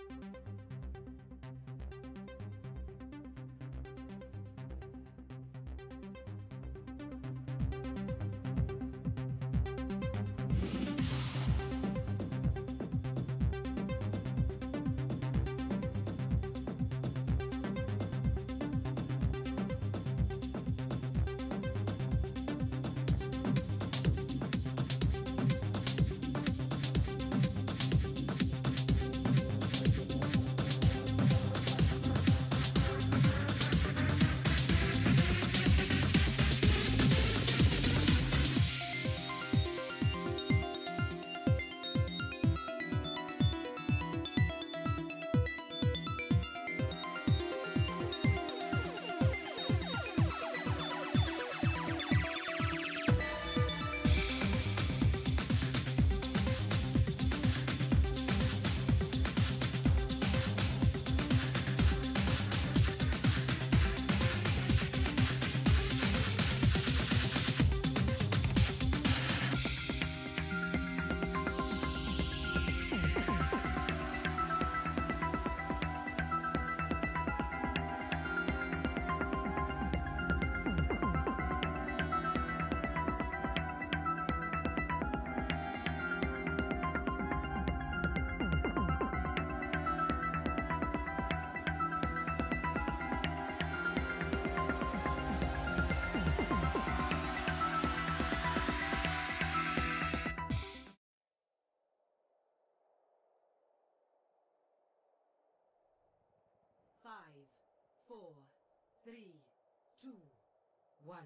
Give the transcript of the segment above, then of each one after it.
5, 4, 3, 2, 1.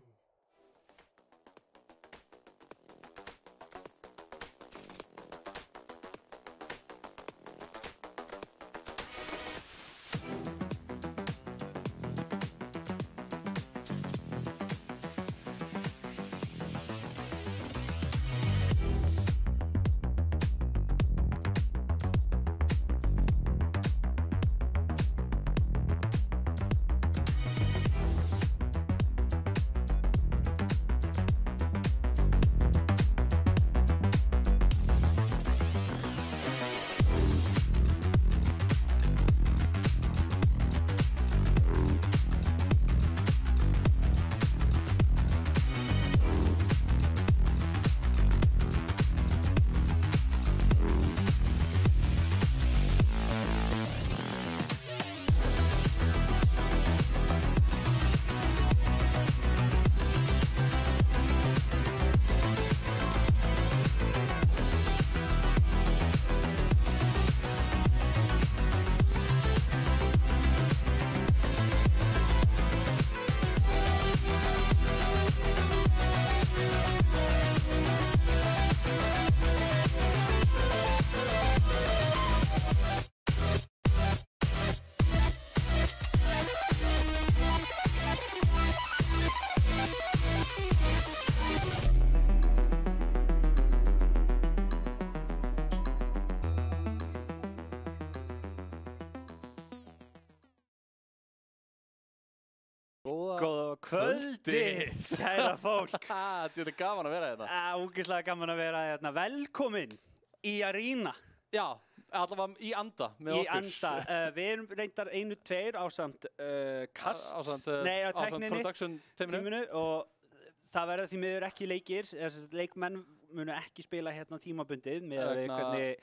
Góða kvöldið, kæra fólk. Þetta er gaman að vera hérna. Ógeðslega gaman að vera hérna. Velkomin í Arena. Já, allavega í anda með okkur. Í anda. Við erum reyndar 1-2 ásamt kast. Ásamt production teaminu og það verða því miður ekki leikir. Leikmenn munu ekki spila hérna tímabundið með hvernig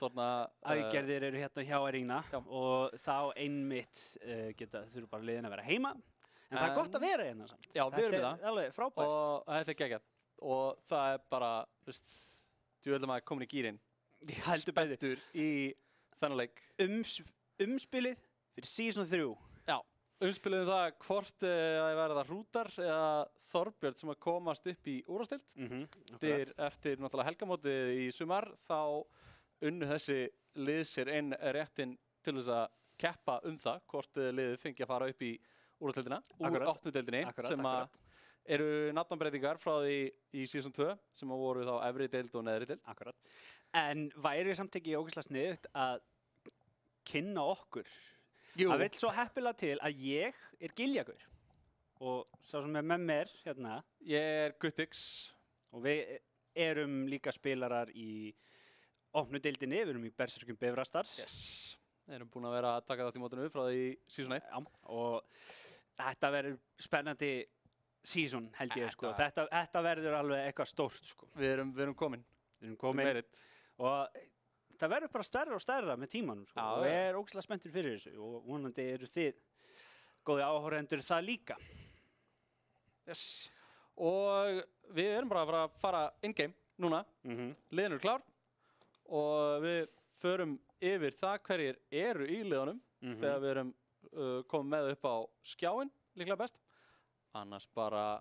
aðgerðir eru hérna hjá Arena og þá einmitt þurfa bara liðin að vera heima. En það er gott að vera hérna samt. Já, við erum við það. Þetta er alveg frábært. Og þetta er geggjað. Og það er bara, djúvöldum að komin í gírinn. Spenntur í þennan leik. Umspilið fyrir season 3. Já, umspilið það hvort það verða Hrútar eða Þorbjörn sem að komast upp í úrvalsdeild. Eftir náttúrulega helgamótið í sumar þá unnu þessi lið sér inn réttinn til þess að keppa það hvort liðið fengi að fara upp í úrvalsdeildina, úr 8. deildinni sem að eru nafnbreytingar frá því í season 2 sem að voru þá efri deild og neðri deild. Akkurat. En væri samt ekki ógeðslega sniðugt að kynna okkur? Jú. Það vill svo heppilega til að ég er Giljagur og sá sem er með mér hérna. Ég er Guttix. Og við erum líka spilarar í opnu deildinni, við erum í Berserkjum Bifrastars. Yes. erum búin að vera að taka þátt í mótinu frá því season 1. Já, og þetta verður spennandi season held ég sko. Þetta verður alveg eitthvað stórt sko. Við erum komin. Og það verður bara stærra og stærra með tímanum sko. Og ég ógeðslega spenntur fyrir þessu og vonandi eru þið góði áhorfendur það líka. Yes. Og við erum bara að fara in-game núna. Liðin eru klár og við förum yfir það hverjir eru í liðunum þegar við erum komið með upp á skjáinn líklega best. Annars bara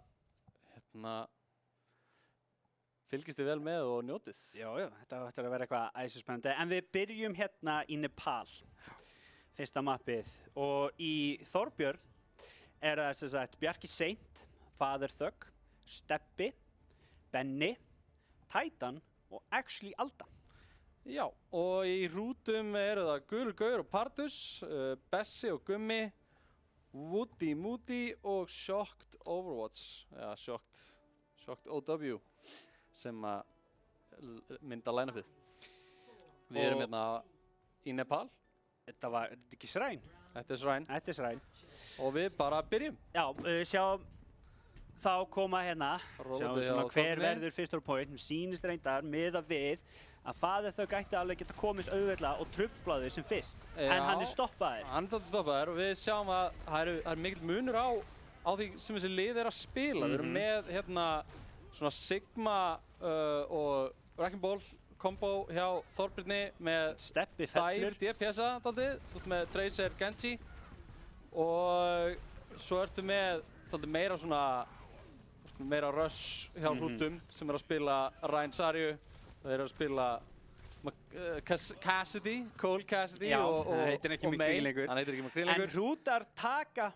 fylgist þið vel með og njótið. Já, þetta ætlar að vera eitthvað æsispennandi. En við byrjum hérna í Nepal, fyrsta mappið. Og í Þorbjörn er það sem sagt Bjarki Seint, Father Thug, Steppi, Benni, Titan og Actually Alda. Já, og í rútum eru það Gulur Gaur og Pardus, Bessi og Gummi, Woody Moody og Shocked Overwatch, ja, Shocked OW, sem að mynda line-upið. Við erum hérna í Nepal. Þetta var ekki Sræn? Þetta er Sræn. Og við bara byrjum. Já, sjáum þá koma hérna, sjáum svona hver verður fyrstur point. Mér sýnist reyndar miðað við að Father Thug gæti alveg geta komist auðveldlega og truflaði sem fyrst. En hann er stoppaður. Hann er stoppaður og við sjáum að það er mikill munur á því sem þessi lið er að spila. Við erum með hérna svona Sigma og Wrecking Ball kombo hjá Þorbirni með Steppi fellur. Dive DPS-a daldið, út með Tracer Genji og svo ertu með daldið meira rush hjá hrútum sem er að spila Ryan Sarju. Þeir eru að spila Cassidy, Cole Cassidy og May. Hann heitir ekki með grín lengur. En hrútar taka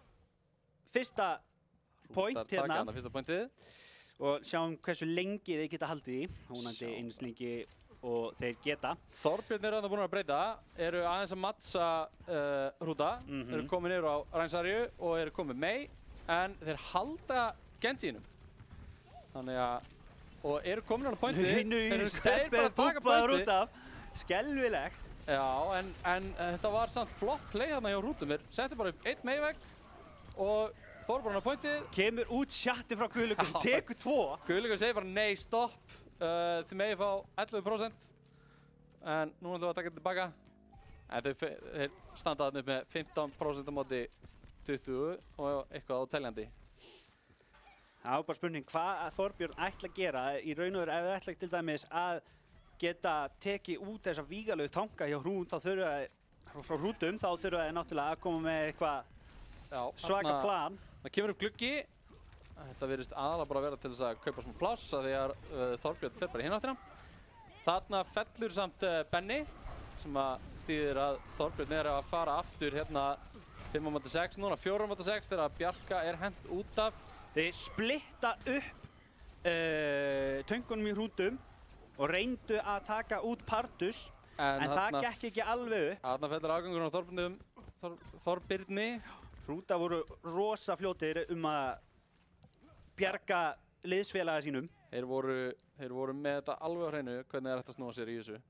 fyrsta point hérna. Fyrsta pointið. Og sjáum hversu lengi þeir geta haldið í. Vonandi eins lengi og þeir geta. Þorbjörn eru búin að breyta. Eru aðeins að mattsa hrúta. Eru komin yfir á Rainsarju og eru komin May. En þeir halda Genjinum. Þannig að og eru komin á pointið. Þeir bara taka pointið út af. Skelfilegt. Já, en þetta var samt flott play hérna hjá hrútum. Þeir setti bara upp 1 May-vegg og fór bara á pointið. Kemur út sjatti frá Guðlaugur, tekur 2. Guðlaugur segir bara nei, stopp. Þið megið fá 11%. En núna ætlum við að taka þetta tilbaka. En þeir standa þarna upp með 15% á móti 20 og eitthvað á teljandi. Það var bara spurning hvað Þorbjörn ætla að gera. Í raun og veru ef þið ætla til dæmis að geta tekið út þessa vígalegu tanka hjá hrút, þá þurfa frá hrútum, þá þurfa þið náttúrulega að koma með eitthvað svaka plan. Það kemur upp gluggi. Þetta virðist aðalega bara vera til þess að kaupa smá pláss af því að Þorbjörn fer bara í hináttina. Þarna fellur samt Benni sem að þýðir að Þorbjörn er að fara aftur hérna 5-6, núna 4-6 þegar Bjarka er hent út af. Þeir splitta upp töngunum í hrútum og reyndu að taka út Pardus, en það gekk ekki alveg upp. Þarna fellur afgangurinn á Þorbirni. Hrúta voru rosa fljótir að bjarga liðsfélaga sínum. Þeir voru með þetta alveg á hreinu hvernig það er hægt að snúa sér í þessu.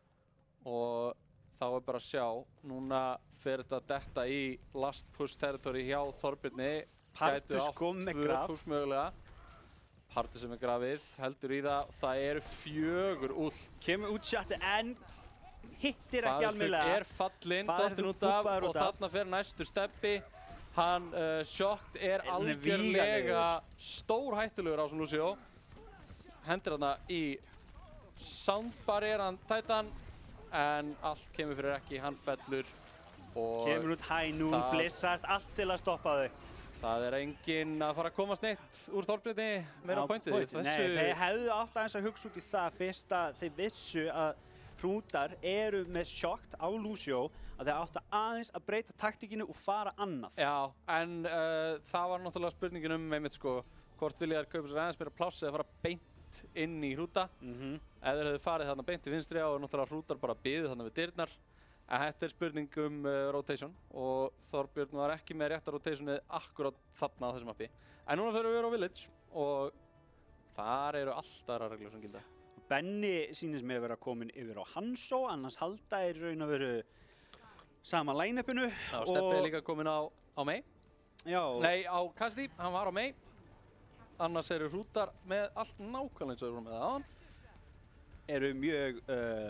Og þá er bara að sjá, núna fer þetta detta í last push territory hjá Þorbirni. Pardus kom með graf. Mögulega. Pardus sem er grafið, heldur í það. Það eru 4 ult. Kemur út sjatti en hittir ekki almennilega. Það er fallinn, dottinn út af og þarna fer næstur Steppi. Hann Shocked er algjörlega stórhættulegur á sem Lucio. Hendir þarna í soundbarrieran Titan en allt kemur fyrir ekki, hann fellur. Kemur út Hænún, Blizzard, allt til að stoppa þau. Það er enginn að fara að komast neitt úr Þorbirni meira á pointið. Nei, þeir hefðu átt aðeins að hugsa út í það fyrst að þeir vissu að hrútar eru með Shocked á Lucio að þeir áttu aðeins að breyta taktíkinu og fara annað. Já, en það var náttúrulega spurningin einmitt sko, hvort vilja þær kaupa sér aðeins meira pláss eða fara beint inn í hrúta. Ef þeir hefðu farið þarna beint í vinstri og náttúrulega hrútar bara biðu þarna við dyrnar. En þetta er spurning rotation og Þorbjörn var ekki með rétta rotationið akkurát þarna á þessum mappi. En núna förum við á Village og þar eru alltaf aðrar reglur sem gilda. Benni sýnist mig að vera komin yfir á Hanzo, annars halda í raun og veru sama line-upinu. Já, Steppi er líka kominn á Mei. Já. Nei, á Cassidy, hann var á Mei. Annars eru hrútar með allt nákvæmlega eins og þeir voru með það áðan. Eru mjög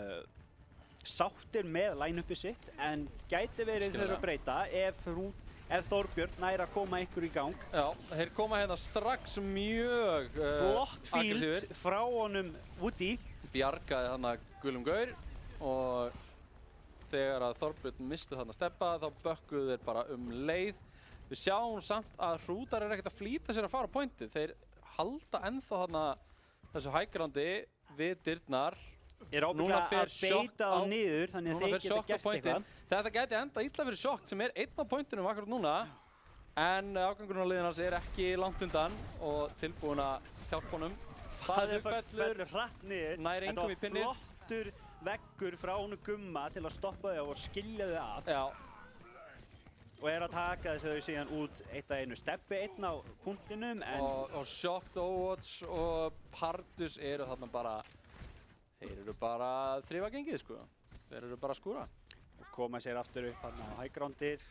sáttir með line-upi sitt, en gæti verið þeir að breyta ef Þorbjörn næri að koma einhver í gang. Já, þeir koma hérna strax mjög flott fíld frá honum Woody. Bjargaði þarna gulum gaur og þegar að Þorbjörn misti þarna Steppa þá bökkuðu þeir bara leið. Við sjáum samt að hrútar er ekkert að flýta sér að fara á pointið. Þeir halda ennþá þarna þessu hægrandi við dyrnar. Er ábyggilega að beita á niður, þannig að þeir geta gert eitthvað. Þetta gæti enda illa fyrir Sjokkt sem er einn á pointinum akkurat núna. En afgangurinn á liðin hans er ekki langt undan og tilbúin að hjálpa honum. Það fellur hratt niður. Nær engum í pinnið. Þetta var flottur veggur frá honum Gumma til að stoppa þau og skilja þau að. Já. Og er að taka þau síðan út eitt að einu. Steppi einn á punktinum en... Og Sjokkt, Overwatch og Pardus eru þarna bara... Þeir eru bara að þrifa gengið, sko. Þeir eru bara að skúra. Og koma sér aftur upp hann á hægrándið.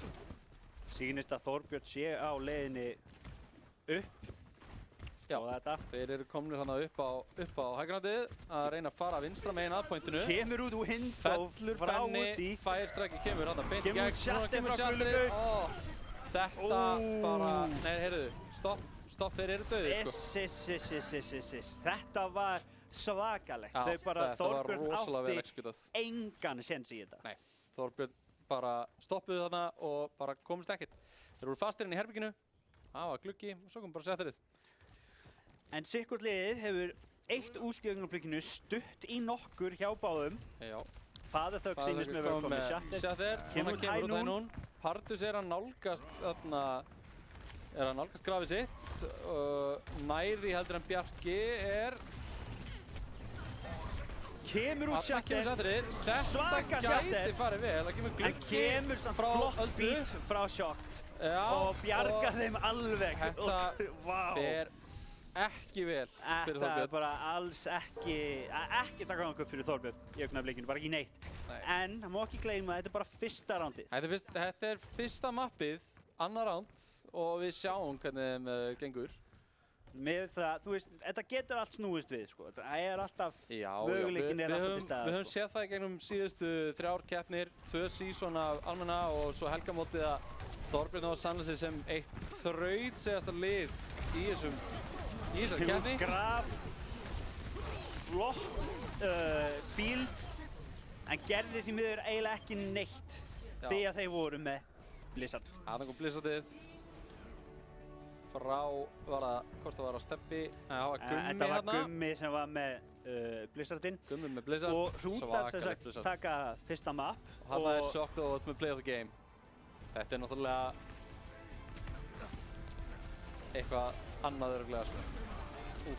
Sýnist að Þorbjörn sé á leiðinni upp. Já, þetta. Þeir eru komnir hann upp á hægrándið að reyna að fara vinstra megin að pointinu. Kemur út Wind og frá Woody. Færstrækki kemur hann að beint gegn. Kemur út Shattered. Þetta bara... Nei, heyrðu, stopp, þeir eru döðir, sko. Þetta var svakalegt. Já, Þorbjörn átti engan séns í þetta. Nei, Þorbjörn bara stoppuðu þarna og bara komist ekkert. Þeir voru fastir inn í herbygginu, það var gluggi og svo kom bara Shattered. En sikkurt liðið hefur eitt út í augnablikinu stutt í nokkur hjá báðum. Já. Father Thug sýnist með verið komið Shattered. Kemur út High Noon. Pardus er að nálgast þarna... grafið sitt. Næri heldur en Bjarki er... Kemur út Shattered. Þetta gæti farið vel. Það kemur gluggi. En kemur samt flott beat frá Sjokkt. Og bjarga þeim alveg. Þetta fer ekki vel fyrir Þorbjörn. Þetta er bara alls ekki taka hann upp fyrir Þorbjörn í augnablikinu, bara ekki neitt. En það má ekki gleyma að þetta er bara fyrsta rándið. Þetta er fyrsta mappið, annar ránd og við sjáum hvernig þeim gengur. Með það, þú veist, þetta getur allt snúist við, sko. Það er alltaf, möguleikin er alltaf til staðar, Við höfum séð það í gegnum síðustu 3 keppnir, 2 season af almenna og svo helgamótið að Þorbjörn á að sanna sig sem eitt þrautseigasta lið í þessari keppni. Graf, flott field, en gerði því miður eiginlega ekki neitt því að þeir voru með Blizzard. Þarna kom Blizzardið. Frá, hvort það var að Steppi, það var Gummi hérna. Þetta var Gummi sem var með Blizzardinn. Gummi með Blizzard, og hrútar sem sagt taka fyrsta map. Og hann er Sjokkt og með Play of the Game. Þetta er náttúrulega eitthvað annað öruglega, sko.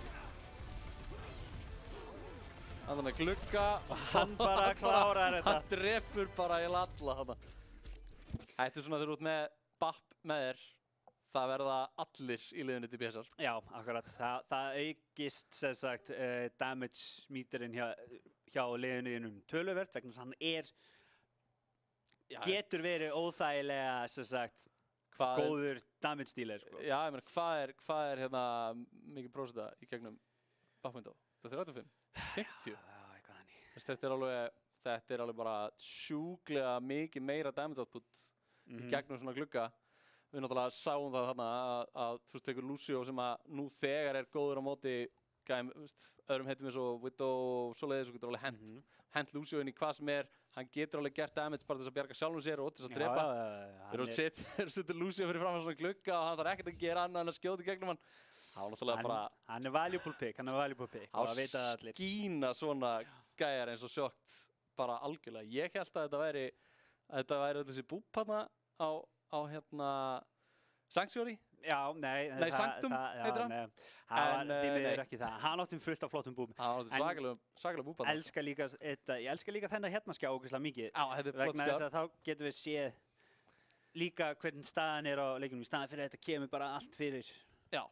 Hann er með glugga og hann bara klárar þetta. Hann drepur bara í alla þarna. Þetta er svona þegar þú ert með BAP með þér. Það verða allir í liðinu til BSR. Já, akkurat. Það aukist, sem sagt, damage meterinn hjá liðinu töluvert, vegna þess að hann getur verið óþægilega, sem sagt, góður damage dealer, sko. Já, ég meina, hvað er hérna mikið prósenta í gegnum BAP-window? Þetta er 35? 50? Já, eitthvað þannig. Þetta er alveg bara sjúklega mikið meira damage output í gegnum svona glugga. Við náttúrulega sáum það þarna að þú veist, tekur Lucio sem að nú þegar er góður á móti öðrum heitum eins og Widow og svoleiðis og getur alveg hent Lucio inn í hvað sem er. Hann getur alveg gert damage bara til þess að bjarga sjálfum sér og til þess að drepa. Þeir eru að setja Lucio fyrir fram svona glugga og hann þarf ekkert að gera annað en að skjóta í gegnum hann. Það var náttúrulega bara... Hann er valuable pick, og það veit það allir. Á skína svona gæjar eins og Sjokkt bara algjörlega. Ég held að þetta væri þessi búb hérna á hérna Sanctuary? Já, nei, Sanctum heitir hann. Það var því miður ekki það. Hann átti fullt af flottum búbum. Hann átti svakalega búb. Ég elska líka þennan hérna skjá ógeðslega mikið. Já, þetta er flott vegna þess að þá getum við séð líka hvernig staðan er á leikunum. Í staðan fyrir þetta kemur bara allt fyrir. Já.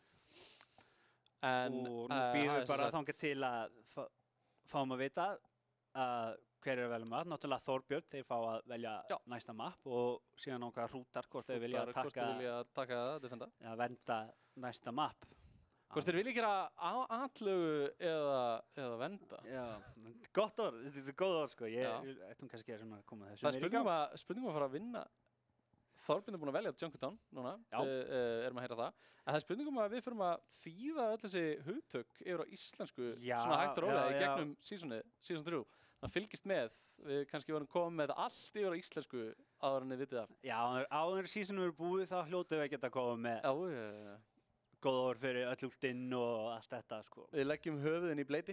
Og nú býðum við bara þangað til að fáum að vita að hver að velja mapp. Náttúrulega Þorbjörn, þeir fá að velja næsta mapp og síðan okkar hrútar hvort þeir vilja taka það, defenda. Að venda næsta mapp. Hvort þeir vilja gera atlögu eða venda. Já, gott orð, þetta góð orð sko. Ég ættum kannski að koma þessu meira í gang. Það er spurningum að fara að vinna. Þorbjörn búinn að velja Junkertown núna, erum að heyra það. En það er spurningum að við förum að þýða öll þessi hugtök yfir á íslensku svona hægt og rólega í gegnum season 3. Það fylgist með, við kannski vorum komið með allt yfir á íslensku áður en þið vitið af. Já, áður seasonu eru búið þá hljótu við að geta komið með góð orð fyrir öll últinn og allt þetta sko. Við leggjum höfuðin í bleiti.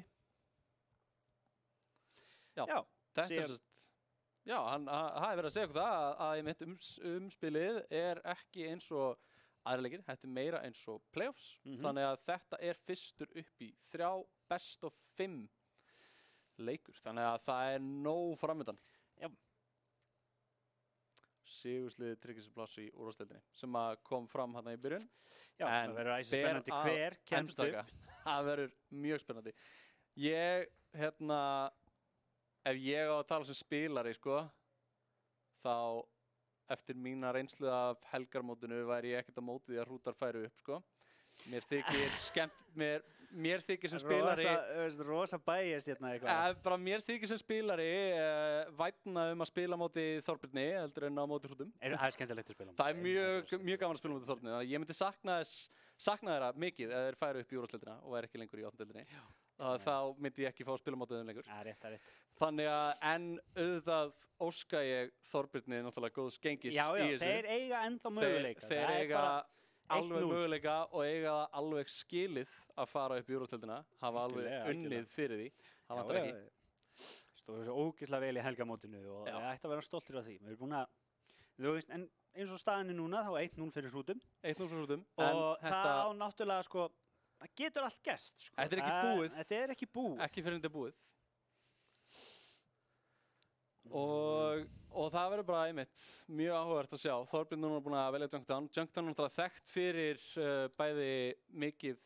Já, þetta er svo. Já, hann hafi verið að segja okkur það að mitt umspilið er ekki eins og aðra leikir, þetta er meira eins og playoffs, þannig að þetta er fyrstur upp í 3 best of 5 leikur, þannig að það er nóg framöndan. Já. Sigursliðið tryggir sér pláss í úrvalsdeildinni sem að kom fram hérna í byrjun. Já, það verður æsir spennandi hver kemst upp. Það verður mjög spennandi. Ef ég á að tala sem spilari, sko, þá eftir mína reynslu af helgarmótinu væri ég ekkert á móti því að hrútar færu upp, sko. Mér þykir sem spilari... Rosa bæjast hérna eitthvað. Bara mér þykir sem spilari vænna að spila móti Þorbirni heldur en á móti hrútum. Það er skemmtilegt að spila móti. Það er mjög gaman að spila móti Þorbirni. Ég myndi sakna þeirra mikið ef þeir færu upp í úrvalsdeildina og væri ekki lengur í 8. deildinni. Þá myndi ég ekki fá að spila mótið þeim lengur. Það er rétt. Þannig að auðvitað óska ég Þorbirni náttúrulega góðs gengis í þessu. Já, þeir eiga ennþá möguleika. Þeir eiga alveg möguleika og eiga það alveg skilið að fara upp í úrvalsdeildina. Hafa alveg unnið fyrir því. Það vantar ekki. Stóðu svo ógeðslega vel í helgamótinu og ég ætti að vera stoltur af því. Við erum búin að, þú veist, en eins og staðan er núna, þá 1-0 fyrir hrútum. 1-0 fyrir hrútum. Og það á náttúrulega, sko, það getur allt gerst, sko. Þetta er ekki búið. Þetta er ekki búið. Ekki fyrir þetta búið. Og það verður bara einmitt mjög áhugavert að sjá. Þorbjörn núna búinn að velja Junkertown. Junkertown er náttúrulega þekkt fyrir bæði mikið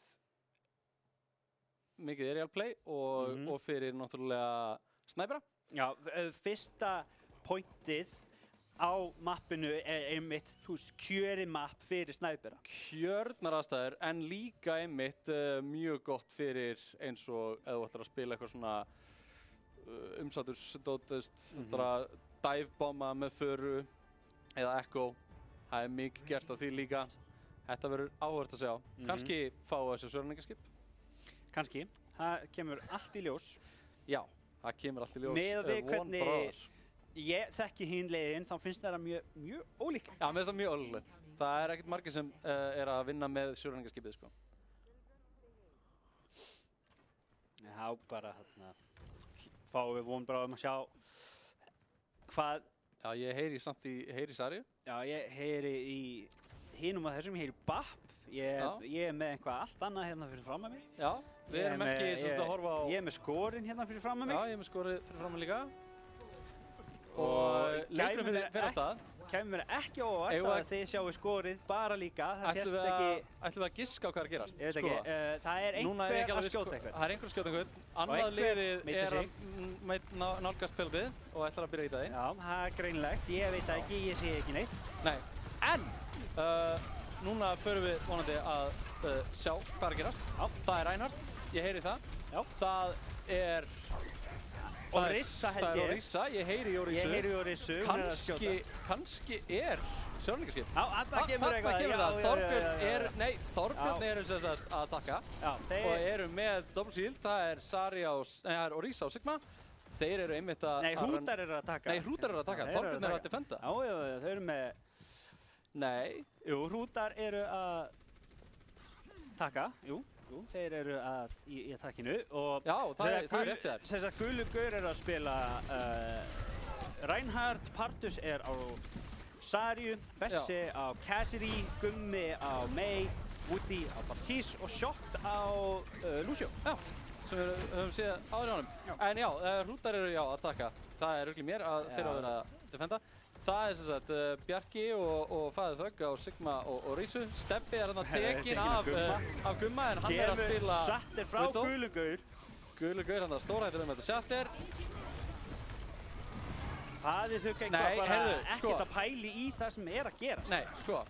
aerial play og fyrir náttúrulega snæpera. Já, fyrsta pointið á mappinu er einmitt, þú veist, kjöri mapp fyrir snæpera. Kjörnar aðstæður, en líka einmitt mjög gott fyrir eins og ef þú ætlar að spila eitthvað svona umsátursdót, divebomba með föru eða echo. Það er mikið gert af því líka. Þetta verður áhugavert að sjá. Kannski fá þessi sjóræningaskip. Kannski. Það kemur allt í ljós. Já, það kemur allt í ljós. Með við hvernig ég þekki hinn leiðin, þá finnst það mjög ólíklegt. Já, mér finnst það mjög ólíklegt. Það er ekkert margir sem er að vinna með sjóræningaskipið, sko. Já, bara hérna fáum við von bara að sjá hvað... Já, ég heyri Sarju. Já, ég heyri í hinum af þessum, ég heyri BAP. Ég er með eitthvað allt annað hérna fyrir fram að mig. Já, við erum ekki að horfa á... Ég er með skorinn hérna fyrir fram að mig. Já, ég er með skorið fyrir fram að líka. Og leikurinn fyrir að stað. Kæmur mér ekki óvart að þið sjáu skorið bara líka. Það sést ekki... Ætlum við að giska á hvað er að gerast? Ég veit ekki. Það er einhver að skjóta eitthvað. Það er einhver að skjóta eitthvað. Annað liðið er að nálgast pelotið og ætlar að byrja í daginn. Já, það er greinlegt. Ég veit það ekki, ég sé ekki neitt. Nei, en núna förum við vonandi að sjá hvað er að gerast. Já. Það er Reinhardt, ég heyri það. Já. Það er... Orissa held ég. Það er Orissa, ég heyri Orissu. Ég heyri Orissu, hún er að skjóta. Kannski er sjóræningaskip. Já, þarna kemur eitthvað. Þorbjörn eru sem sagt að taka. Já, og eru með double shield. Það er Orissa og Sigma. Þeir eru einmitt að... Nei, hrútar eru að taka. Nei, hrútar eru að taka. Þorbjörn eru að defenda. Já, þau eru með... Nei. Jú, hrútar eru að taka, jú, þeir eru í attackinu og já, það er rétt þér. Þess að gulu gaur eru að spila Reinhardt, Partus er á Sarju, Bessi á Cassidy, Gummi á Mei, Woody á Baptiste og Shocked á Lucio. Já, sem við höfum séð áður í honum. En já, hrútar eru að taka. Það er örugglega mér að þeir að vera að defenda. Það er sem sagt Bjarki og Faðir Þögg á Sigma og Rísu. Steppi er þarna tekinn af Gumma en hann er að spila Satter frá Gulugaur. Gulugaur, hann er stórhættur með þetta Satter. Það þau ekki bara ekkert að pæli í það sem að gerast. Nei, sko,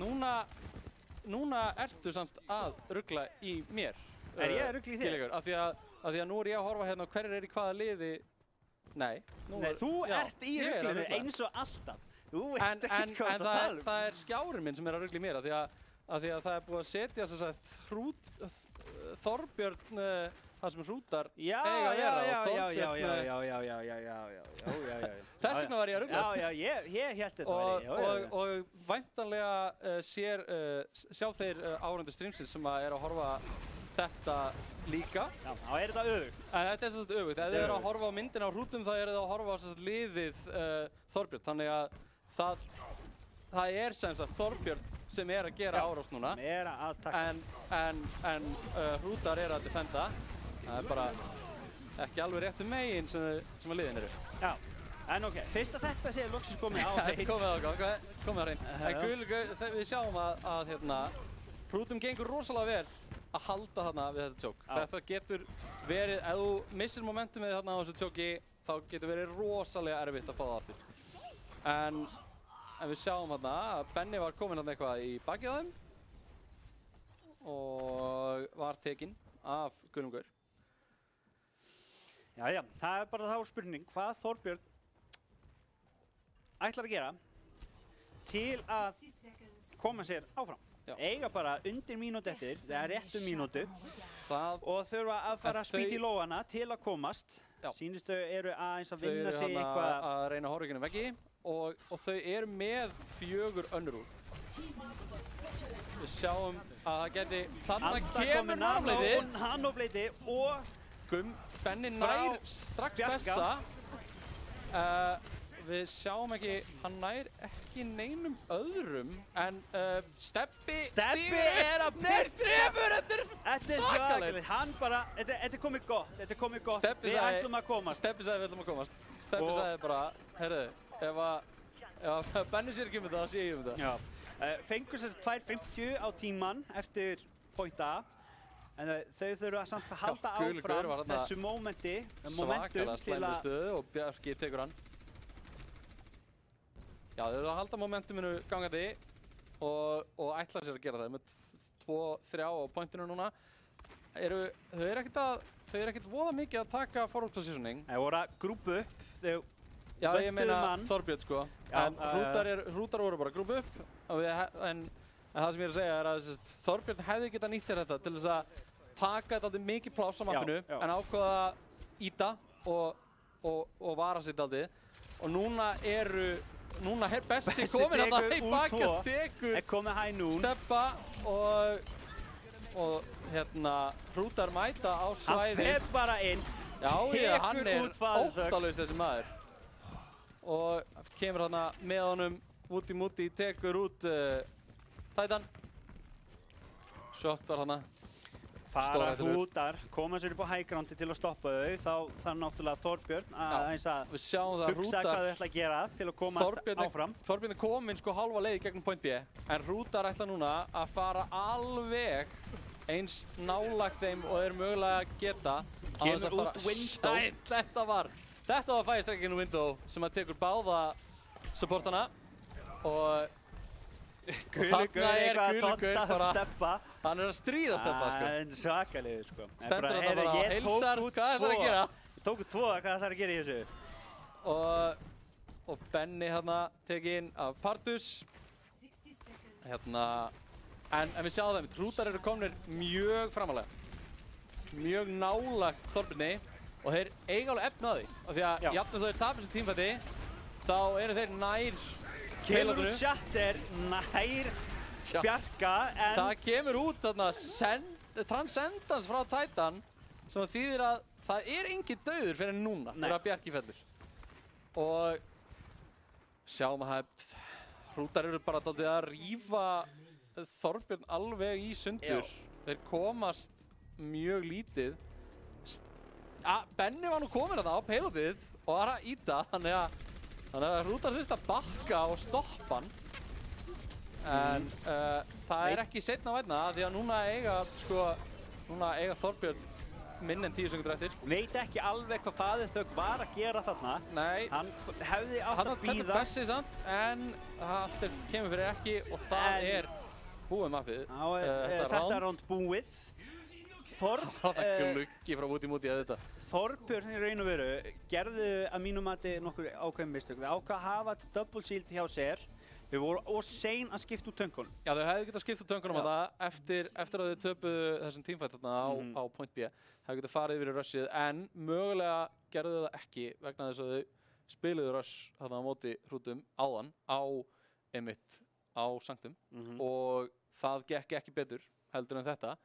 núna ertu samt að rugla í mér. Ég að rugla í þér? Af því að nú ég að horfa hérna hverjir í hvaða liði. Nei, þú ert í ruglinu eins og alltaf. Þú veist ekkert hvað en það skjárinn minn sem að rugla í mér af því að það búið að setja þess að Þorbjörn það sem Hrútar eiga að vera og þess vegna var ég að ruglast. Ég hélt þetta væri. Og væntanlega sjá þeir áhorfendur streamsins sem að horfa þetta líka. Já, þá þetta öfugt. En þetta sem sagt öfugt. Ef þið að horfa á myndina á Hrútum þá þið að horfa á liðið Þorbjörn. Þannig að það sem sagt Þorbjörn sem að gera árás núna. Að taka. En Hrútar að defenda. Það bara ekki alveg réttu megin sem að liðin eru. Já, en ok, fyrst að þetta sé loksins komið á hreint. Komið á hreint. En við sjáum að Hrútum gengur rosalega vel að halda þarna við þetta tjók. Þetta getur verið, ef þú missir momentumið þarna á þessu tjóki, þá getur verið rosalega erfitt að fá það aftur. En við sjáum þarna að Benni var kominn þarna eitthvað í bakið á þeim og var tekinn af Gunnum Gaur. Jæja, það bara þá spurning hvað Þorbjörn ætlar að gera til að koma sér áfram. Eiga bara undir mínútu eftir, það er réttu mínútu og þurfa að fara að spýta í lófana til að komast. Sýnistu eru aðeins að vinna sig eitthvað. Þau eru að reyna horfinginu veggi og þau eru með 4 önnur úr. Við sjáum að það geti, þarna kemur Nanobleiti og Benni nær strax Bessa. Við sjáum ekki, hann nær ekki neinum öðrum en Stebbi er að Þetta er svakalegt. Hann bara, þetta er komið gott, við ætlum að komast. Stebbi sagði við ætlum að komast. Stebbi sagði bara, heyrðu, ef Benni sér ekki það, sé ég það. Já, fengur sér 2.50 á tíman eftir point A. En þau þurfa samt að halda áfram þessu momentum svakalega slæmri stöðu og Bjarki tekur hann. Já, þau eru að halda momentuminu gangandi og ætla sér að gera það. Með 2-3 á pointinu núna. Þau eru ekkert voða mikið að taka forward positioning. Þau voru að grúpa upp. Já, ég meina Þorbjörn sko. En Hrútar voru bara að grúpa upp. En það sem ég er að segja er að Þorbjörn hefði getað nýtt sér þetta til þess að taka þetta mikið pláss á mappinu en ákvaða að íta og vara sig daldið. Og núna er Bessi kominn þarna í baki og tekur Stebba og Hrútar mæta á svæði. Hann fer bara inn, hann er óttalaus þessi maður. Og kemur þarna með honum Múti tekur út Titan. Sjokkt var hana. Fara Hrútar, koma sér upp á high groundi til að stoppa þau, þá náttúrulega Þorbjörn að hugsa hvað þau ætla að gera til að komast áfram. Þorbjörn er kominn sko halva leið gegnum point B, en Hrútar ætla núna að fara alveg eins nálægt þeim og þeir mögulega geta. Kemur út window. Þetta var fæstrekkinu window sem að tekur báða supportana og þarna er Gulugur bara, hann er að stríða Stebba sko. Það er svakalegur sko. Stendur þarna bara og heilsar, hvað ætlar að gera? Tóku 2, hvað ætlar að gera í þessu? Og Benni hérna tekinn af Pardus. En við sjáum það, Hrútar eru komnir mjög framalega. Mjög nálægt Þorbjörni og þeir eiga alveg efni á því. Af því að jafnveg þau tapir þessu tímfætti, þá eru þeir nær kemur út Shatter nær Bjarka en það kemur út þarna Transcendence frá Titan sem þýðir að það er engin dauður fyrir núna þegar Bjarki fellur. Og sjáum að Hrútar eru bara dálítið að rífa Þorbjörn alveg í sundur. Þeir komast mjög lítið. Benni var nú kominn þarna á payloadið og var að íta, þannig að Hrútar þurfti að bakka og stoppa hann. En það er ekki seinna vænna því að núna eiga Þorbjörn minn en 10 sekundur eftir. Veit ekki alveg hvað faðir þögg var að gera þarna. Nei. Hann hefði átt að bíða. Þetta Bessi samt, en allt kemur fyrir ekki og það er búið mappið. Þetta er ránd búið. Gluggi frá múti að þetta. Þorbjörn í raun og veru gerðu að mínu mati nokkur ákveðin mistök. Við ákvað að hafa double shield hjá sér. Við vorum of sein að skipta úr töngunum. Já, þau hefðu getað skipt úr töngunum á það eftir að þau töpuðu þessum teamfight þarna á point B. Hefðu getað farið yfir í rushið, en mögulega gerðu það ekki vegna þess að þau spiluðu rush þarna á móti hrútum áðan á einmitt á Sanctum og það gekk ekki betur heldur en þetta.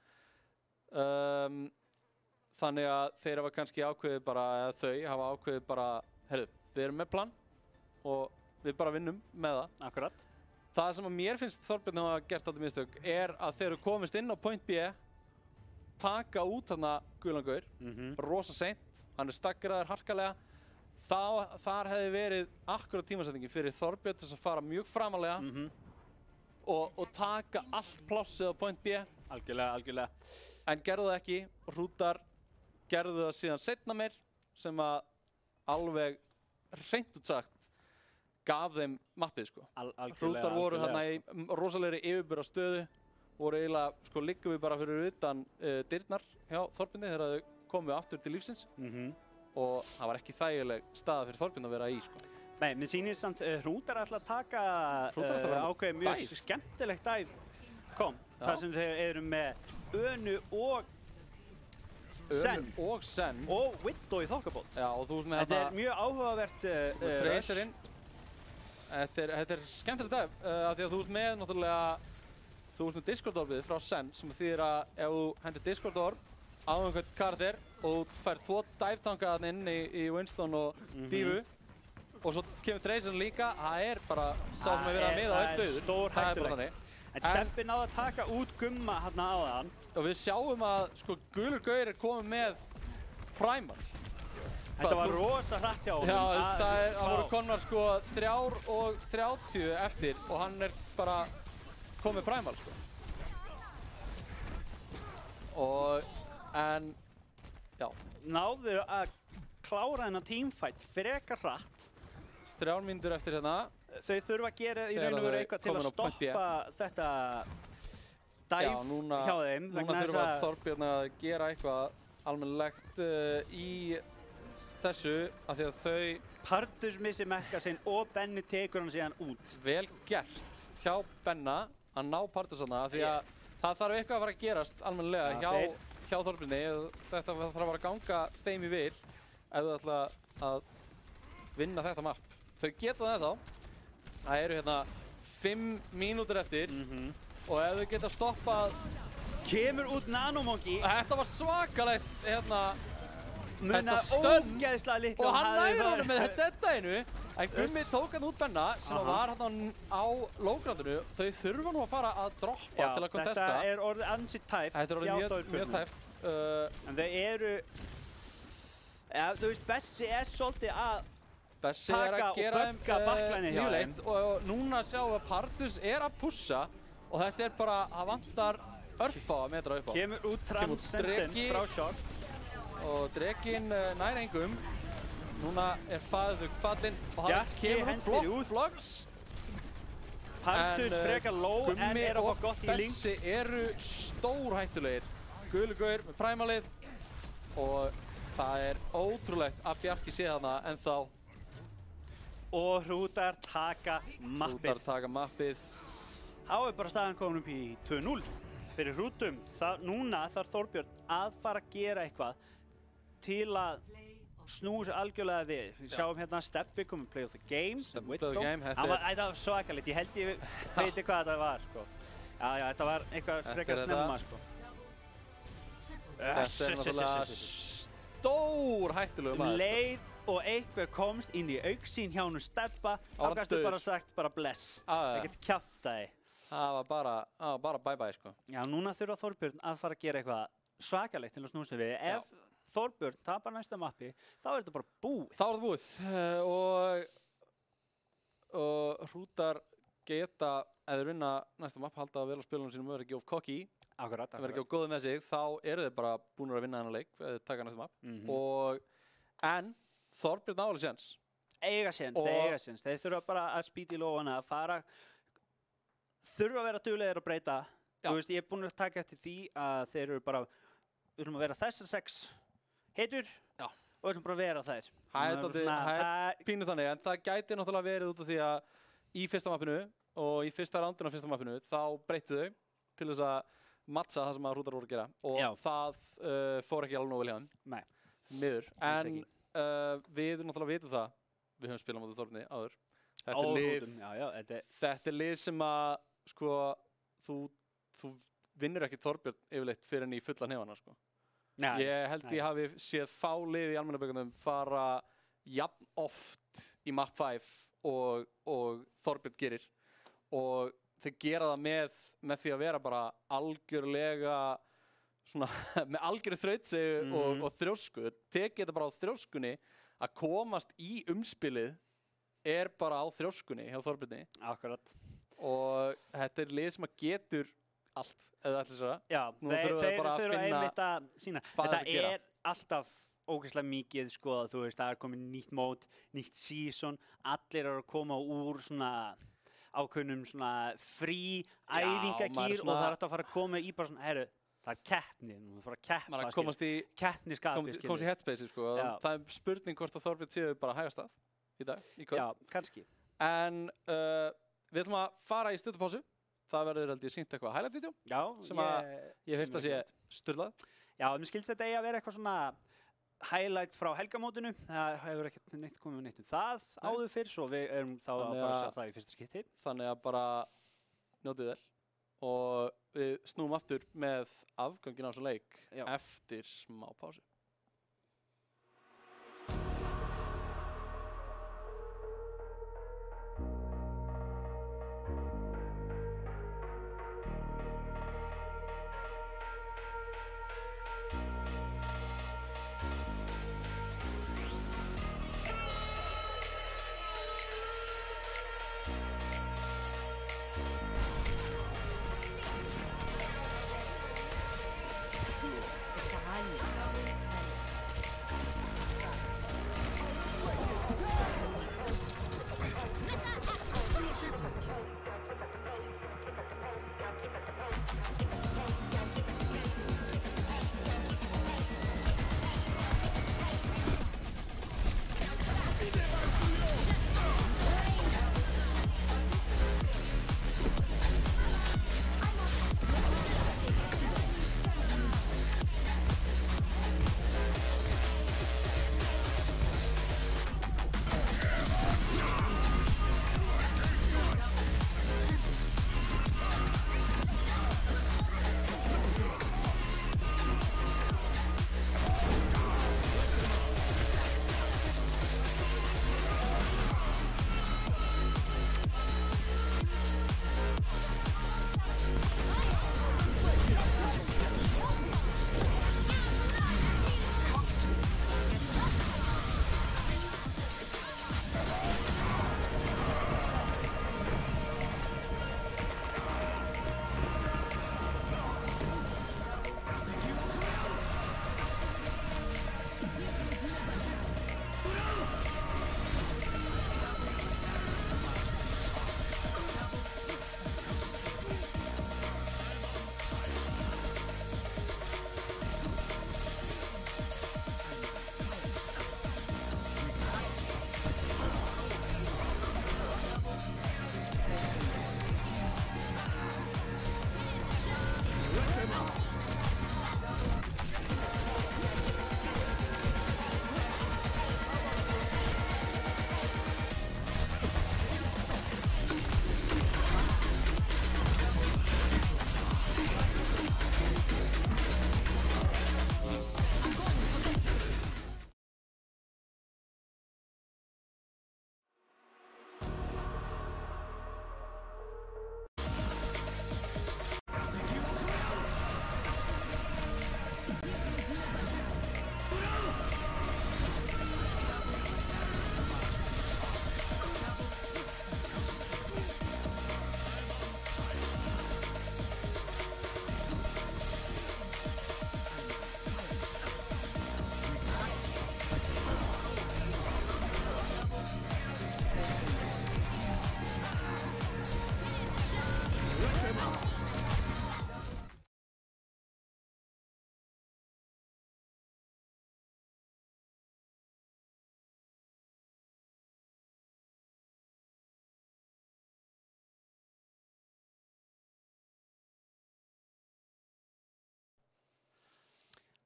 Þannig að þeir hafa kannski ákveðið bara, eða þau hafa ákveðið bara, heyrðu, við erum með plan og við bara vinnum með það. Akkurat. Það sem að mér finnst Þorbjörn hafa gert alltaf mistök er að þeir eru komist inn á point B, taka út þarna gulan gaur, rosa seint, hann er staggraður harkalega. Þar hefði verið akkurat tímasetningi fyrir Þorbjörn til þess að fara mjög framalega og taka allt plássið á point B. Algjörlega. En gerðu það ekki og hrútar gerðu það síðan seinna meir sem að alveg hreint út sagt gaf þeim mappið sko. Hrútar voru hérna í rosalegri yfirbura stöðu, voru eiginlega sko liggum við bara fyrir utan dyrnar hjá Þorbirni þegar þau komu aftur til lífsins og það var ekki þægileg staða fyrir Þorbirni að vera í sko. Nei, mér sýnir samt Hrútar ætla að taka ákveðið mjög skemmtilegt dæf þar sem þeir eru með Önu og Sen og Widow í þokkabót. Já, og þú veist með þetta er mjög áhugavert Tracerinn. Þetta er skemmtilegt dæf af því að þú ert með náttúrulega Discord-orfið frá Sen sem þýðir að ef þú hendir Discord-orf á einhvern karakter og þú fær 2 dive-tanka þarna inn í Winston og Divu og svo kemur Tracerinn líka, það er bara sá sem er verið að miða upp döður. Stór hættulegt. En Steppi náði að taka út Gumma hérna áðan. Og við sjáum að sko gulur gaur er komið með Primal. Þetta var rosa hratt hjá honum. Já, það voru komnar sko 3:30 eftir og hann er bara komið Primal sko. En, já. Náðu að klára þennan teamfight frekar hratt. 3 mínútur eftir hérna. Þau þurfa að gera í raun og veru eitthvað til að stoppa þetta dive hjá þeim. Núna þurfa Þorbjörn að gera eitthvað almennilegt í þessu af því að þau Pardus missi mekka sinn og Benni tekur hann síðan út. Vel gert hjá Benna að ná Pardus hana af því að það þarf eitthvað að fara að gerast almennilega hjá Þorbjörni. Þetta þarf að fara að ganga þeim í vil ef þau ætla að vinna þetta mapp. Þau geta það þá. Það eru hérna 5 mínútur eftir og ef þau geta stoppað kemur út Nanomonkey. Þetta var svakalegt hérna þetta stönn og hann næði honum með þetta einu en Gummi tók hann út Benna sem var hérna á low-groundinu. Þau þurfa nú að fara að droppa til að kontesta. Þetta er orðið ansi tæft. Þetta er orðið mjög tæft. En þau eru þú veist, Bessi er svolítið að Bessi er að gera þeim mjög leitt og núna sjáum við að Pardus er að pussa og þetta er bara, það vantar örfáa metra upp á. Kemur út Transcendence frá short og Drekinn nær engum. Núna er Faðug fallinn og hann kemur út Vlogs. Pardus frekar low en er að fá gott healing. Bessi eru stórhættulegir. Gulugaur með Primalið og það er ótrúlegt að Bjarki sé þarna ennþá. Og Hrútar taka mappið. Þá er bara staðan komin upp í 2-0 fyrir Hrútum. Núna þarf Þorbjörn að fara að gera eitthvað til að snúa sér algjörlega við. Við sjáum hérna Steppi komið play of the game. Það var svakalegt. Ég held ég veit hvað þetta var sko. Já, þetta var eitthvað frekar snemma sko. Þetta er náttúrulega stór hættulegu maður. Leið og einhver komst inn í auksín hjá honum Steppa, þá gæstu bara sagt bara bless, ekkert kjaftaði. Það var bara bye-bye sko. Já, núna þurfa Þorbjörn að fara að gera eitthvað svakalegt til að snúsa við. Ef Þorbjörn tapar næsta mappi, þá er þetta bara búið. Þá er þetta búið og Hrútar geta, ef þeir vinna næsta mapp, halda vel á spilunum sínum og vera ekki of cocky. Akkurat. Ef þeir eru ekki á góðu með sig, þá eru þeir bara búnir að vinna þennan leik, taka næsta map. En Þorbjörn á alveg séns. Eiga séns. Þeir þurfa bara að spýta í lófana, að fara, þurfa að vera duglegir að breyta. Þú veist, ég er búinn að taka eftir því að þeir eru bara, við erum að vera þessar 6 heitur og við erum bara að vera þær. Það er pínu þannig, en það gæti náttúrulega verið út af því að í fyrsta mappinu og í fyrsta rándinu á fyrsta mappinu, þá breyttu þau til þess að mattsa það sem að Rútar voru að gera og það fór ekki alveg nógu vel hjá þeim. Nei. Miður. En við náttúrulega vitum það, við höfum spilað mótið Þorbirni áður. Þetta er lið sem að, sko, þú vinnur ekki Þorbjörn yfirleitt fyrir henni í fulla hnefana, sko. Ég held ég hafi séð fá lið í almennabökunum fara jafn oft í map 5 og Þorbjörn gerir. Og þeir gera það með því að vera bara algjörlega svona, með algjöru þrautsegu og þrjósku. Tekið þetta bara á þrjóskunni að komast í umspilið bara á þrjóskunni hjá Þorbirni. Akkurat. Og þetta er lið sem að getur allt, eða allir svo. Já, þeir þurfa einmitt að sína. Þetta er alltaf ógeðslega mikið, sko, þú veist, það er komið nýtt mót, nýtt season, allir eru að koma úr svona ákveðnum svona frí æfingagýr og það er alltaf að fara að koma í bara svona, herru, það er keppni, þú fara að keppa. Maður komast í keppniskapi, komast í headspace, sko. Það er spurning hvort að Þorbjörn séu bara hægast að í dag, í kvöld. Já, kannski. En við ætlum að fara í stutupásu. Það verður held ég sýnt eitthvað highlight-vídeó. Já, sem að ég heyrt að sé sturlað. Já, mér skilst þetta eigi að vera eitthvað svona highlight frá helgamótinu. Það hefur ekkert neitt komið neitt það áður fyrr, svo við erum þá að fara að sjá það í fyrsta skipti. Þannig að bara njótið vel og við snúum aftur með afganginn á þessum leik eftir smá pásu.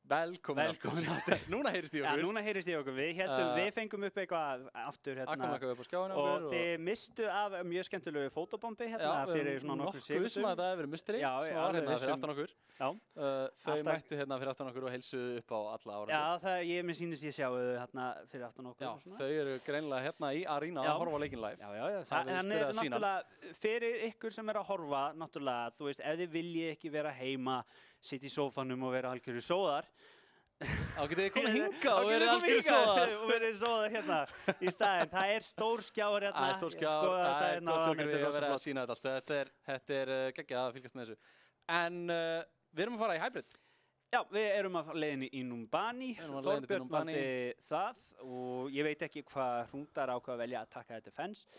Velkomin aftur. Núna heyrist í okkur. Já, núna heyrist í okkur. Við fengum upp eitthvað aftur Það kom eitthvað upp á skjáinu og þið mistu af mjög skemmtilegu fótóbombi fyrir svona nokkur sekundum. Já, nokkuð sem að það hefur verið misteri sem var fyrir aftan okkur. Já. Þau mættu fyrir aftan okkur og heilsuðu upp á alla ára. Já, ég mér sýnist ég sjáu fyrir aftan okkur. Já, þau eru greinilega í arína að horfa leikinn live. Já. Þannig náttúrulega fyrir ykkur sem að horfa, náttúrulega, þú veist, ef þið viljið ekki vera heima, sitja í sófanum og vera algjörir sóðar. Þá getið þið komið hingað og verið algjörir sóðar. Og verið sóðar hérna í staðinn. Það er stór skjár hérna. Það er stór skjár, það er gott fyrir við að vera að sína þetta allt. Þetta er geggjað að fylgjast með þessu. En við erum að fara í hybrid. Já, við erum að leiðinni í Numbani. Þorbjörn valdi það og ég veit ekki hvað Hrútar ákvað að velja að taka þetta defense.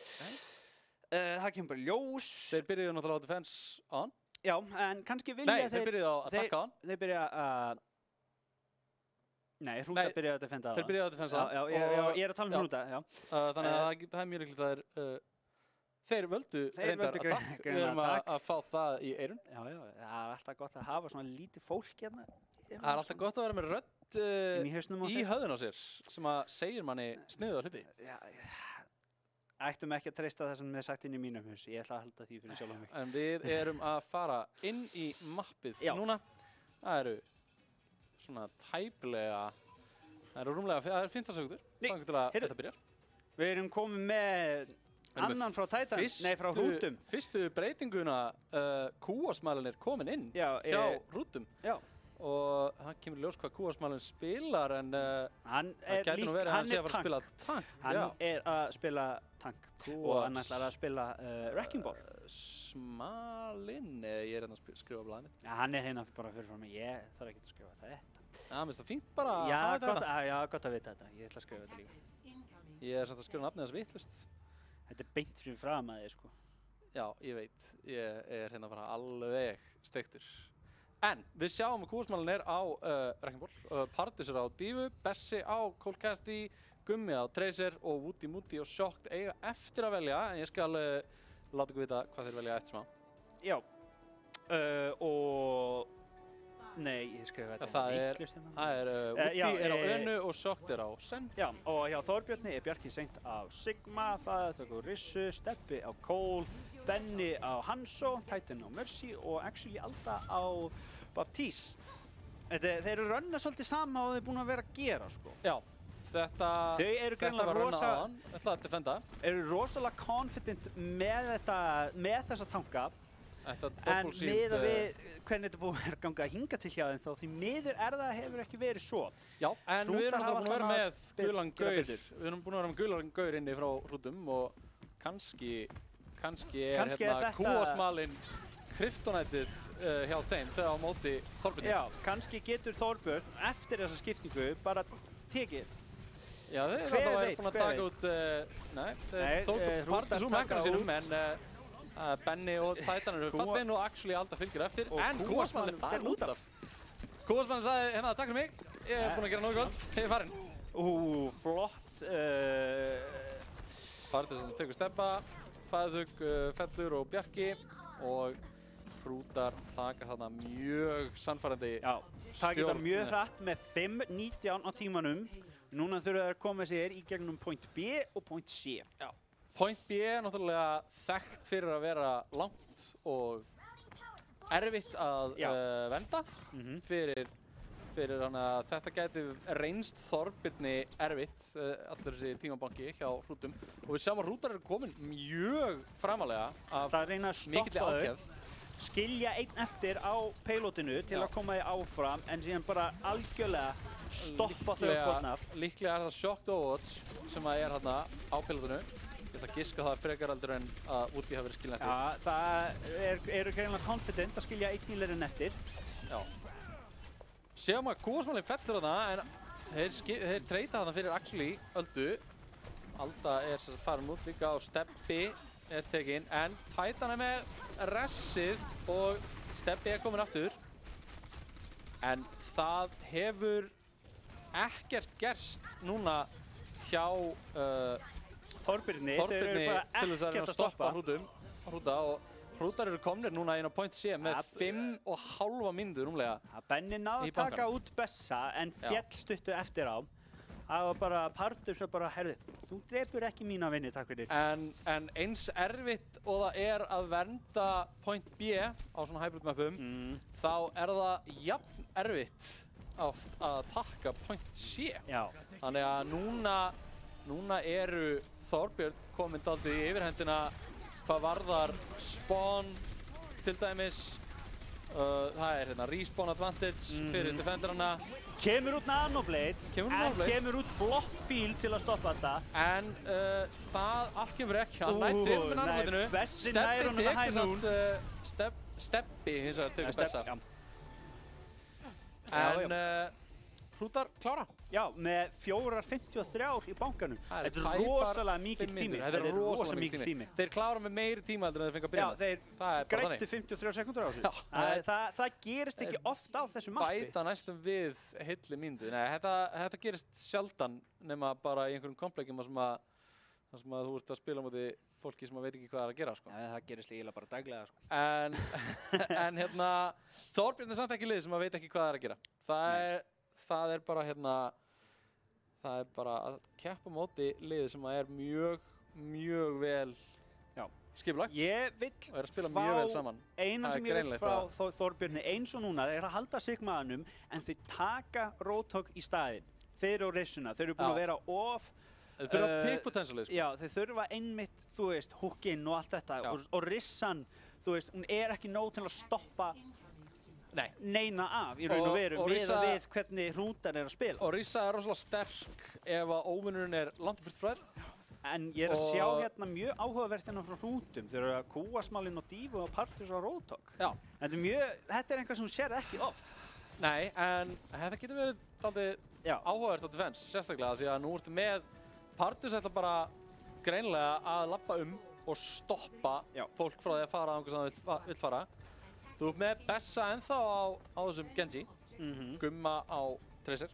Það kemur bara ljós. Þeir byrjuðu náttúrulega á defense on. Já, en kannski vilja þeir byrjuðu á attack on. Þeir byrja að... Nei, Hrútar byrjuðu að defenda á. Þeir byrjuðu að defensa. Já, ég er að tala Hrúta, já. Þannig að það er mjög líklegt að þeir völdu reyndar attack. Við erum að fá það í eyrun. Já, það er alltaf gott að hafa svona lítið fólk hérna. Það er alltaf gott að vera með rödd í höfðun á sér sem að segir manni sniðu á hluti. Ættum ekki að treysta það sem þið sagt inn í mínum hús. Ég ætla að halda því fyrir sjálf mig. En við erum að fara inn í mappið núna. Það eru svona tæplega, það eru rúmlega, það eru 15 sekundur. Þannig til að þetta byrjar. Við erum komið með annan frá Titan, frá Hrútum. Fyrstu breytinguna, Kúasmalinn er komin inn hjá Hrútum. Já. Og það kemur ljós hvað Kúasmalinn spilar en hann gæti nú verið að hann sé að fara að spila tank. Hann er að spila tank og hann ætlar að spila Wrecking Ball. Smalinn, ég er hérna að skrifa á blaðinu. Já, hann er hérna bara fyrir frá mig, ég þarf ekki að skrifa þetta. Já, mér finnst það fínt bara að hafa þetta hérna. Já, gott að vita þetta, ég ætla að skrifa þetta líka. Ég er samt að skrifa nafnið þess vitlust. Þetta er beint fyrir fram að þið, sko. Já, ég veit, ég er hérna bara alveg steiktur. En við sjáum að Kúasmalinn er á Wrecking Ball, Pardus er á Dífu, Bessi á Coldcasti, Gummi á Tracer og Woody Moody og Shocked eiga eftir að velja. En ég skal láta ykkur vita hvað þeir velja eftir smá. Já, og... Nei, ég skrifa þetta vitlaust hérna. Woody er á Önu og Shocked er á Sen. Já, og hjá Þorbjörni er Bjarki Seint á Sigma, það þau Rissu, Steppi á Cole, Benni á Hanso, Titan á Mercy og actually Alda á Baptiste. Þeir eru rönna svolítið sama og þeir eru búin að vera að gera, sko. Já, þetta var rönna á hann, ætlaði að defenda. Eru rosalega confident með þessa tanka. En með að við hvernig þetta búið að ganga að hinga til hjá þeim þá því miður hefur ekki verið svo. Já, en við erum búin að vera með gulan gaur. Við erum búin að vera með gulan gaur inni frá Hrútum og kannski er hérna Kúasmalinn kryptonætið hjá þeim þegar á móti Þorbjörn. Já, kannski getur Þorbjörn eftir þessa skiptingu bara tekið. Já, þeir eru alltaf búin að taka út, þeir tók Pardus úr mekkanum sínum en Benni og Titan eru fallin og actually Alda fylgir eftir en Kúasmalinn er út af. Kúasmalinn sagði hérna takk fyrir mig, ég er búinn að gera nógu gott, ég er farinn. Flott. Pardus tekur steppa, Fæðug, Fellur og Bjarki og Hrútar taka þarna mjög sannfærandi stjórn. Já, taka þetta mjög hratt með 5:19 á tímanum. Núna þurfa þeir að koma sér í gegnum point B og point C. Já. Point B er náttúrulega þekkt fyrir að vera langt og erfitt að venda fyrir hann að þetta gæti reynst Þorbirni erfitt, allur þessi tímabanki hjá Hrútum og við sjáum að Hrútar eru komin mjög framalega af mikilli ákveð. Skilja einn eftir á peilotinu til að koma því áfram en síðan bara algjörlega stoppa þau upp. Líklega er það Shocked Overwatch sem er hérna á peilotinu. Ég ætla að giska það frekar aldrei en að Woody hafi verið skilin eftir. Já, það eru greinlega confident að skilja einn nýleirinn eftir. Já. Sjáum að Kúasmalinn fellur þarna en þeir treyta þarna fyrir actually Öldu. Alda er sem sagt farin út líka og Steppi er tekinn en Titan er með ressið og Steppi er komin aftur. En það hefur ekkert gerst núna hjá Þorbirni, þeir eru bara ekkert að stoppa Hrúta og Hrútar eru komnir núna inn á point C með 5,5 mínútur rúmlega. Benni náði að taka út Bessa en féll stuttu eftir á. Það var bara, Partus var bara, herðu, þú drepur ekki mína vinni, takk fyrir. En eins erfitt og það er að vernda point B á svona hybrid mappum, þá er það jafn erfitt að taka point C. Já. Þannig að núna eru Þorbjörn komin dálítið í yfirhendina hvað varðar spawn til dæmis. Það er hérna respawn advantage fyrir defenderana. Kemur út Nanoblade, kemur út flott fíl til að stoppa þetta. En það allt kemur ekki, hann nær til með Nanobladinu. Bessi nær honum að hæna hún. Steppi hins vegar tekur Bessa. En Hrútar klára. Já, með 4.53 í bankanum. Þetta er rosalega mikill tími. Þetta er rosalega mikill tími. Þeir klára með meiri tíma heldur en þeir fengu að byrja með. Já, þeir grættu 53 sekúndur á þessu. Það gerist ekki oft á þessu mappi. Bæta næstum við heilli mínútu. Nei, þetta gerist sjaldan nema bara í einhverjum komplegjum þar sem að þú ert að spila á móti fólki sem veit ekki hvað það er að gera, sko. Nei, það gerist eiginlega bara daglega, sko. En hérna, Þorbjörn er samt ekki lið sem veit ekki hvað það er að gera. Það er bara að keppa móti liði sem er mjög vel skipulagt. Ég vill eina sem ég vill frá Þorbjörni eins og núna er að halda sigmaðanum en þeir taka Roadhog í staðinn. Þeir og Rissuna, þeir eru búin að vera þeir þurfa pick potentialið, sko. Já, þeir þurfa einmitt, þú veist, hookinn og allt þetta og Rissan, þú veist, hún er ekki nóg til að stoppa neina af í raun og veru við hvernig Hrútar er að spila. Og Rissa er rosalega sterk ef að óvinnurinn er langt burt frá þér. En ég er að sjá hérna mjög áhugavert hérna frá Hrútum. Þeir eru að Kúasmalinn og Dífu og Partus og Roadhog. Já. Þetta er eitthvað sem þú sér ekki oft. Nei, en þetta getur verið dálítið áhugavert á defense, sérstaklega því að nú ertu með Partus ætla bara greinilega að labba og stoppa fólk frá því að fara á einhvers sem það vill fara. Þú ert með Bessa ennþá á þessum Genji, Gumma á Tracer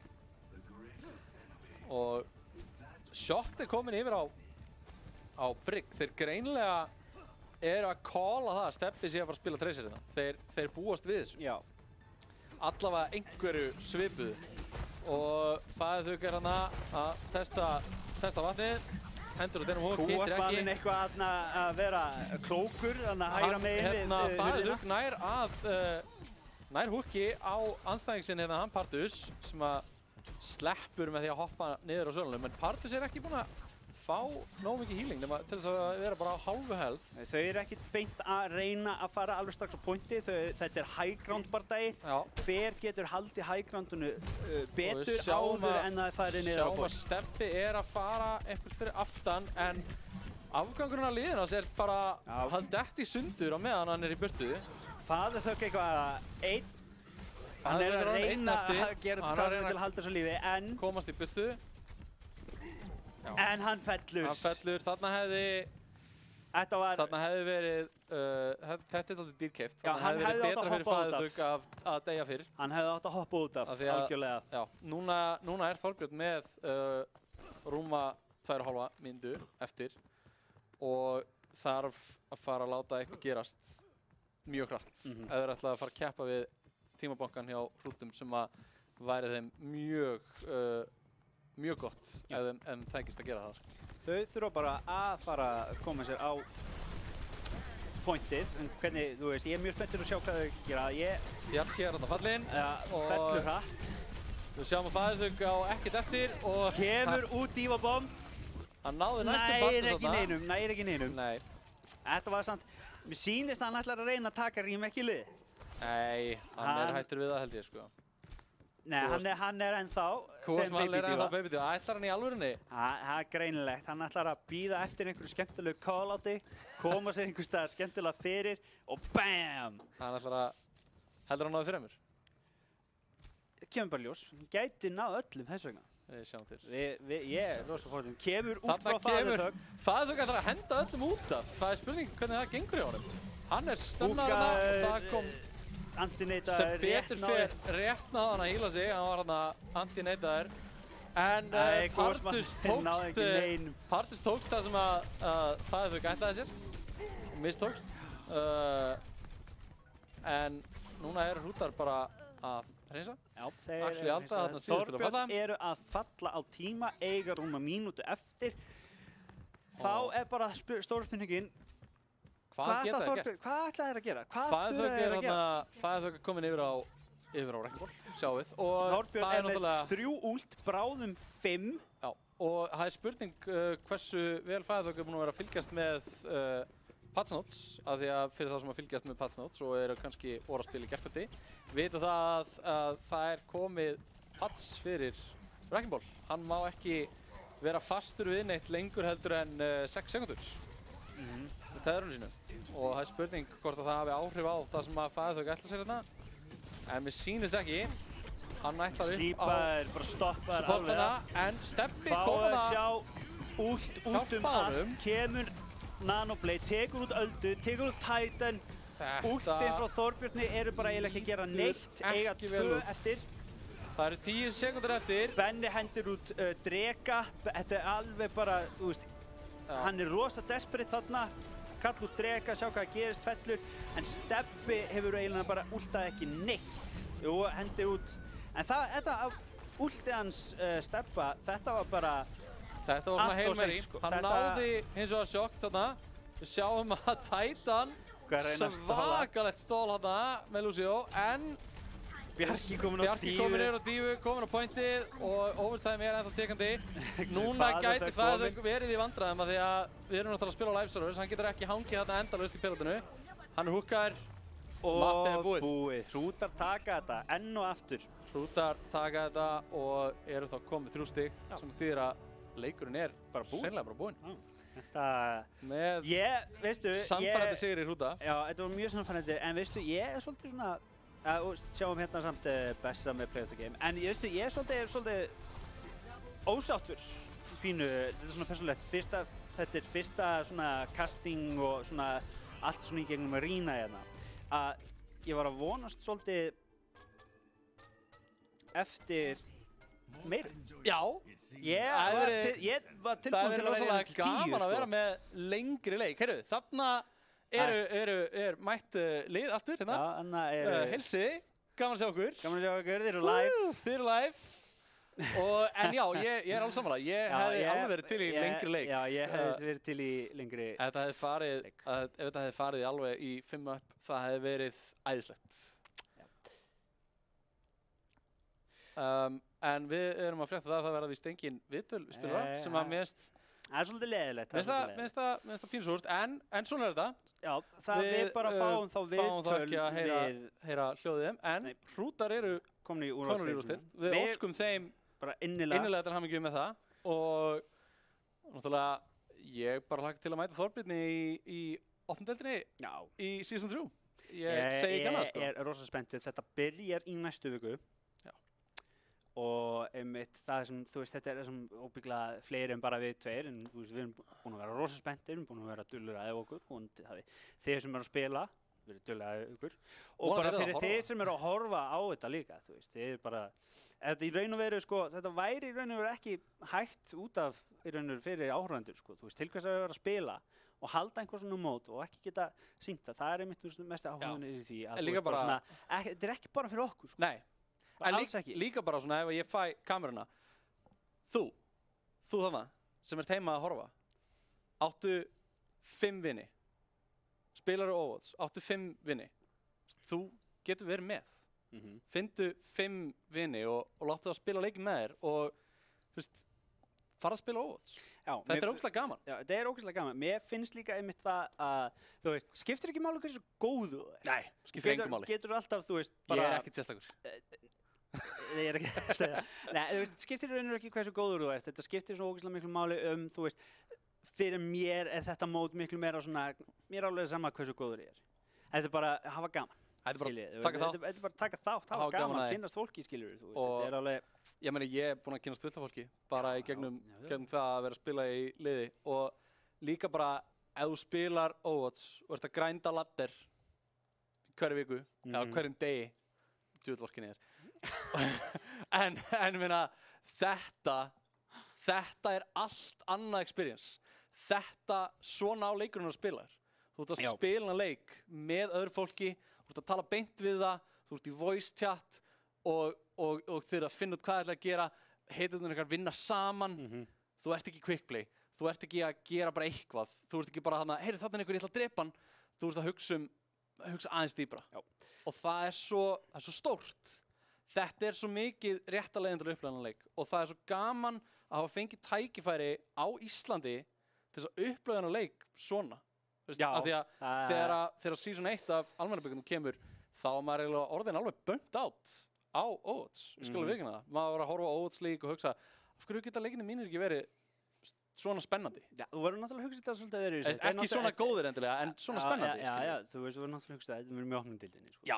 og Sjokkt er komin yfir á Brigg. Þeir greinilega eru að calla það að Steppi sé að fara að spila Tracer hérna. Þeir búast við þessu. Já. Allavega einhverju svipuðu og Fæðuþug er hana að testa vatnið. Hendur og denum hók, hittir ekki. Kúasmalinn eitthvað að vera klókur, að hægra meginn við Fæðuþug nær húki á andstæðingsinn hérna hann Partus sem að sleppur með því að hoppa niður á sölunum, en Partus er ekki búinn að fá nóg mikið healing til þess að vera bara á hálfu health. Þau eru ekkert beint að reyna að fara alveg strax á pointi, þetta er high ground bardagi. Hver getur haldið high groundunu betur áður en að það fari niður á point? Sjáum að Steppi er að fara eitthvað fyrir aftan, en afgangurinn af liðin hans er bara hann dett í sundur á meðan hann er í burtu. Fæðuþug eitthvað hann er að reyna að gera þetta til að halda þessu lífi, en komast í burtu. En hann fellur. Þarna hefði verið, þetta er alltaf dýrkeypt. Hann hefði átt að hoppa út af. Að deyja fyrr. Hann hefði átt að hoppa út af, algjörlega. Já, núna er Þorbjörn með rúma 2,5 mínútu eftir og þarf að fara að láta eitthvað gerast mjög hratt. Ef þeir ætla að fara að keppa við tímabankan hjá Hrútum sem að væri þeim mjög gott ef þeim tækist að gera það, sko. Þau þurfa bara að fara að koma sér á pointið, en hvernig, þú veist, ég er mjög spenntur að sjá hvað þau gera. Bjarki er þarna fallinn. Fellur hratt. Við sjáum að Fæðuþug á ekkert eftir og kemur út Dífabomb. Hann náði næstum Partus þarna. Nær ekki neinum. Nei. Þetta var samt, mér sýnist að hann ætlar að reyna að taka Rím ekki lið. Nei, hann er hættur við það held ég, sko. Nei, hann er ennþá sem Baby Díva. Ætlar hann í alvörinni? Það er greinilegt. Hann ætlar að bíða eftir einhverju skemmtilegu call-outi, koma sér einhvers staðar skemmtilega fyrir og BAM! Hann ætlar að, heldur hann náði þremur? Kemur bara ljós. Gæti náð öllum þess vegna. Við sjáum til. Ég er rosa fórtum. Kemur út frá Fæðuþug. Fæðuþug ætlar að henda öllum út af. Það er spurning hvernig það gengur í honum. Hann er stunnar þarna og það kom anti-neitaður rétt náði hann að hýla sig, hann var hann anti-neitaður. En Partus tókst það sem að Fæðuþug ætlaði sér. Mistókst. en núna hrútar bara að hreinsa. Já, Axel Alda þarna síðust til að falla. Þorbjörn eru að falla á tíma, eiga rúma mínútu eftir. Þá bara stóra spurningin, hvað ætla þeir að gera? Hvað þurfa þeir að gera? Fæðaþök er komin yfir á Wrecking Ball, sjáum við. Og Þorbjörn er með 3 ult, bráðum 5. Já, og það er spurning hversu vel Fæðaþök er búin að vera að fylgjast með Patch Notes, af því að fyrir þá sem að fylgjast með Patch Notes og eru kannski orðaspil í gærkvöldi, vita það að það er komið patch fyrir Wrecking Ball. Hann má ekki vera fastur við neitt lengur heldur en 6 sekundur með teðrunum sínum. Og það er spurning hvort að það hafi áhrif á það sem að Fæðaþök ætla sér hérna. En mér sýnist ekki. Hann ætlar upp á Slípar, bara stoppar alveg. En Steppi kom að sjá út allt, kemur Nanoblade, tekur út Öldu, tekur út Titan. Últinn frá Þorbjörni eru bara eiginlega ekki að gera neitt, eiga 2 eftir. Það eru 10 sekundur eftir. Benni hendur út Dreka, þetta er alveg bara, þú veist, hann er rosa desperate þarna. Kall út Dreka, sjá hvað gerist, fellur. En Steppi hefur eiginlega bara últað ekki neitt. Jú, hendur út. En þetta af últið hans Steppa, þetta var bara þetta var svona Hail Mary. Hann náði hins vegar sjokk þarna. Við sjáum að Titan svakalegt stól þarna með Lucio, en Bjarki komin á dífu, komin á pointið og overtime er ennþá tekandi. Núna gæti það verið í vandræðum af því að við erum náttúrulega að spila á live servers, hann getur ekki hangið þarna endalaust í pelotinu. Hann er húkkar og mappið er búið. Hrútar taka þetta enn og aftur. Hrútar taka þetta og eru þá komið 3 stig sem þýðir að leikurinn er sennilega bara búinn. Með sannfærandi sigur í Hrúta. Já, þetta var mjög sannfærandi, en veistu, ég er svolítið svona, sjáum hérna samt Bessa með Play of the Game, en veistu, ég er svolítið ósáttur pínu, þetta er svona persónulegt, þetta er fyrsta svona casting og svona allt svona í gegnum að rýna hérna, að ég var að vonast svolítið eftir meira. Já, ég var tilbúinn til að vera til 10. Það er gaman að vera með lengri leik. Heyrðu, þarna er mætt lið aftur hérna. Já, þarna eru Hilsi, gaman að sjá okkur. Gaman að sjá okkur, þið eru live. Þið eru live. En já, ég er alveg sammála. Ég hefði alveg verið til í lengri leik. Já, ég hefði verið til í lengri leik. Ef þetta hefði farið alveg í 5-up, það hefði verið æðislegt. En við erum að frétta það verða víst engin viðtöl spilara sem að mér finnst það er svolítið leiðilegt. Mér finnst það pínsúrt, en svona er þetta. Já, við bara fáum þá viðtöl ekki að heyra hljóðið, en Hrútar eru komin í úrvalsdeild. Við óskum þeim innilega til hamingju með það og náttúrulega ég bara hlakka til að mæta Þorbjörni í 8. deildinni í season 3. Ég segi ekki annað, sko. Ég er rosa spenntur. Þetta byrjar í næstu viku. Og einmitt það sem, þú veist, þetta er sem óbygglega fleiri en bara við tveir, en þú veist, við erum búin að vera rosa spenntir, við erum búin að vera duglegir að æfa okkur og þeir sem eru að spila, við erum duglegir að æfa okkur og bara fyrir þeir sem eru að horfa á þetta líka, þú veist, þeir bara, þetta í raun og veru, sko, þetta væri í raun og veru ekki hægt út af í raun og veru fyrir áhorfendur, sko, þú veist, til hvers að vera að spila og halda einhver svona mót og ekki geta sýnt það er einmitt mest áhugaðan í því að þú veist, bara svona, þetta er ekki bara fyrir okkur, sko. Nei. En líka bara svona ef ég fæ kameruna, þú þarna sem ert heima að horfa, áttu 5 vini, spilaru Overwatch, áttu 5 vini, þú getur verið með, fyndu 5 vini og láttu það spila leikin með þér og þú veist, fara að spila Overwatch. Já, þetta er ógeðslega gaman. Já, þetta er ógeðslega gaman. Mér finnst líka einmitt það að, þú veist, skiptir ekki máli hversu góðu þú er. Nei, skiptir engu máli. Getur alltaf, þú veist, bara... Ég er ekkert sérstakur. Ég er ekki að segja það. Nei, þú veist, skiptir í rauninu ekki hversu góður þú ert. Þetta skiptir svo ógeðslega miklu máli þú veist, fyrir mér er þetta mót miklu meira svona, mér er alveg sama hversu góður ég er. Þetta er bara að hafa gaman. Þetta er bara taka þátt, hafa gaman að kynnast fólki, skilur þú veist. Þetta er alveg... Ég meni, ég er búinn að kynnast fullt af fólki, bara í gegnum það að vera að spila í liði og líka bara ef þú spilar Overwatch og ert að grænda ladder hverju viku, eða hverjum degi, djúðvorkinni þér. en minna, þetta er allt annað experience. Þetta svona á leikurinn að spila þér. þú ert að spila leik með öðru fólki, þú ert að tala beint við það, þú ert í voice chat og þið eru að finna út hvað það er að gera, heitirnir ykkar vinna saman, þú ert ekki quick play, þú ert ekki að gera bara eitthvað, þú ert ekki bara þarna, heyri þarna einhver ég ætla að drepa hann, þú ert að hugsa aðeins dýpra. Og það er svo stórt. Þetta er svo mikið réttaleginn til að upplifa þennan leik og það er svo gaman að hafa fengið tækifæri á Íslandi til þess að upplifa þennan leik svona. Af því að þegar season 1 af almennabikarnum kemur þá er maður orðin alveg burnt out á Overwatch. Ég skal alveg viðurkenna það. Maður var að horfa á Overwatch League og hugsa af hverju geta leikirnir mínir ekki verið svona spennandi. Já, þú verður náttúrulega að hugsa þetta svolítið öðruvísi. Ekki svona góðir endilega, en svona spennandi. Já, þú veist, þú verður náttúrulega að hugsa þetta verður mjög opnum deildinni. Já,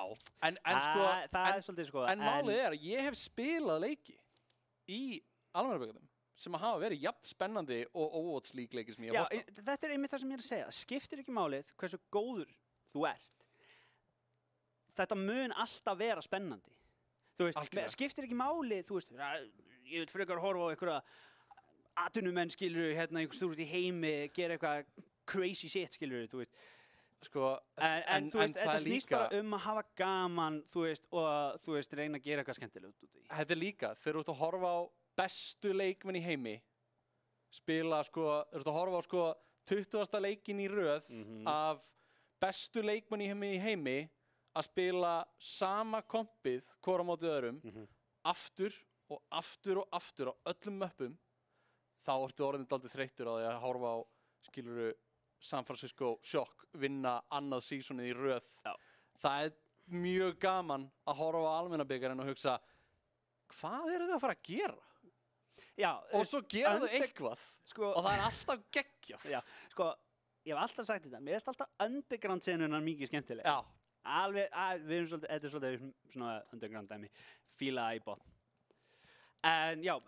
en málið er að ég hef spilað leiki í almennabikarnum sem hafa verið jafn spennandi og Overwatch League leikir sem ég hef horft á. Þetta er einmitt það sem ég er að segja. Skiptir ekki málið hversu góður þú ert. Þetta mun alltaf vera spennandi. Þú veist, skiptir ekki málið, þú veist, ég vil frekar horfa á einhverja atvinnumenn, skilur, einhver stúrt í heimi, gera eitthvað crazy shit, skilur, þú veist. Sko, en þú veist, þetta snýst bara að hafa gaman, þú veist, og þú veist, reyna að gera eitthvað skemmtilegt út í. Þetta er líka, þegar þú ert að horfa á bestu leikmenn í heimi, spila, þú ert að horfa á, 20. leikin í röð af bestu leikmenn í heimi að spila sama kompið, hvora mótið öðrum, aftur og aftur og aftur á öllum möppum, þá ertu orðin dálítið þreyttur á því að horfa á, skilurðu, San Francisco Shock vinna annað seasonið í röð. Það er mjög gaman að horfa á almennabikarinn og hugsa, hvað eru þau að fara að gera? Já, og svo gera þau eitthvað og það er alltaf geggjað. Já, ég hef alltaf sagt þetta, mér finnst alltaf underground-senunar mikið skemmtileg. Já. Alveg, við erum svolítið, þetta er svolítið svona underground-dæmi, fíla í botn. En já,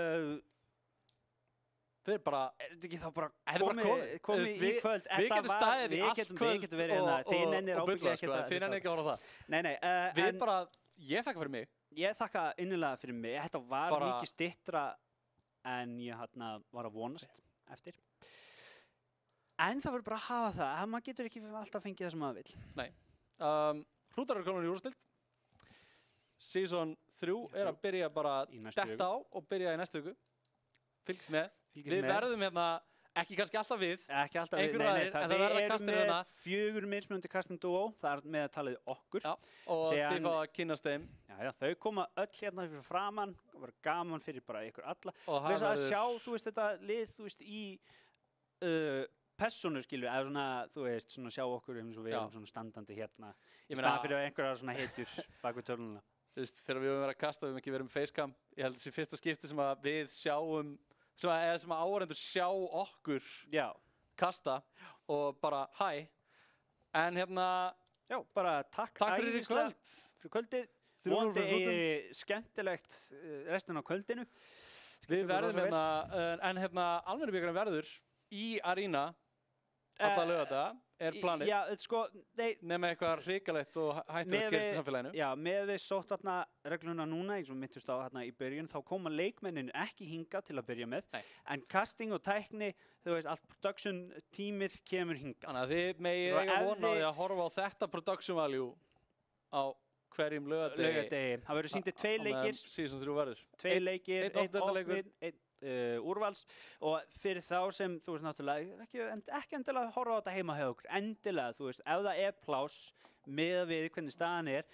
Við erum bara, er þetta ekki þá bara komið í kvöld? Við getum staðið í allt kvöld þið nennir og bulla, þið nennir ekki að horfa á það. Nei, við bara, ég þakka fyrir mig. Ég þakka innilega fyrir mig. Þetta var mikið styttra en ég var að vonast eftir. En það verður bara að hafa það, að maður getur ekki alltaf fengið það sem maður vill. Nei. Hrútar eru komin í úrstild. Season 3 er að byrja bara detta á og byrja í næstu viku. Fylgst með. Við verðum hérna, ekki kannski alltaf við. Ekki alltaf við, nei, það er með 4 mismunandi casting duo, það er með að talaði okkur. Já, og þið fá að kynnast þeim. Já, þau koma öll hérna fyrir framann, það var gaman fyrir bara ykkur alla. Og þess að sjá, þú veist, þetta lið, þú veist, í persónu, skilur, eða svona, þú veist, svona sjá okkur eins og við erum svona standandi hérna. Í staðan fyrir einhverja svona heitur bak við tölununa. Þú veist, þegar við höfum verið að kasta, við höfum ekki verið með facecam. Ég held þessi fyrsta skipti sem að við sjáum sem að áhorfendur sjá okkur kasta og bara hæ. En hérna, já, bara takk fyrir í kvöld. Fyrir kvöldið. Vonandi eigi skemmtilegt restina af kvöldinu. Við verðum hérna, en hérna almennabikarinn verður í Arena alla laugardaga, er planið. Já, sko, nema eitthvað hrikalegt og hættur að gerast í samfélaginu. Já, með við sóttvarna regluna núna, eins og mittust á hérna í byrjun, þá koma leikmennin ekki hingað til að byrja með. Nei. En casting og tækni, þú veist, allt production tímið kemur hingað. Þannig að þið megið eiga von á því að horfa á þetta production value á hverjum laugardegi. Það verður sýndið 2 leikir. Season 3 verður. 2 leikir, 1 opnleikur, 1 úrvals og fyrir þá sem, þú veist, náttúrulega ekki endilega að horfa á þetta heima hjá okkur, endilega, þú veist, ef það er pláss með við hvernig staðan er,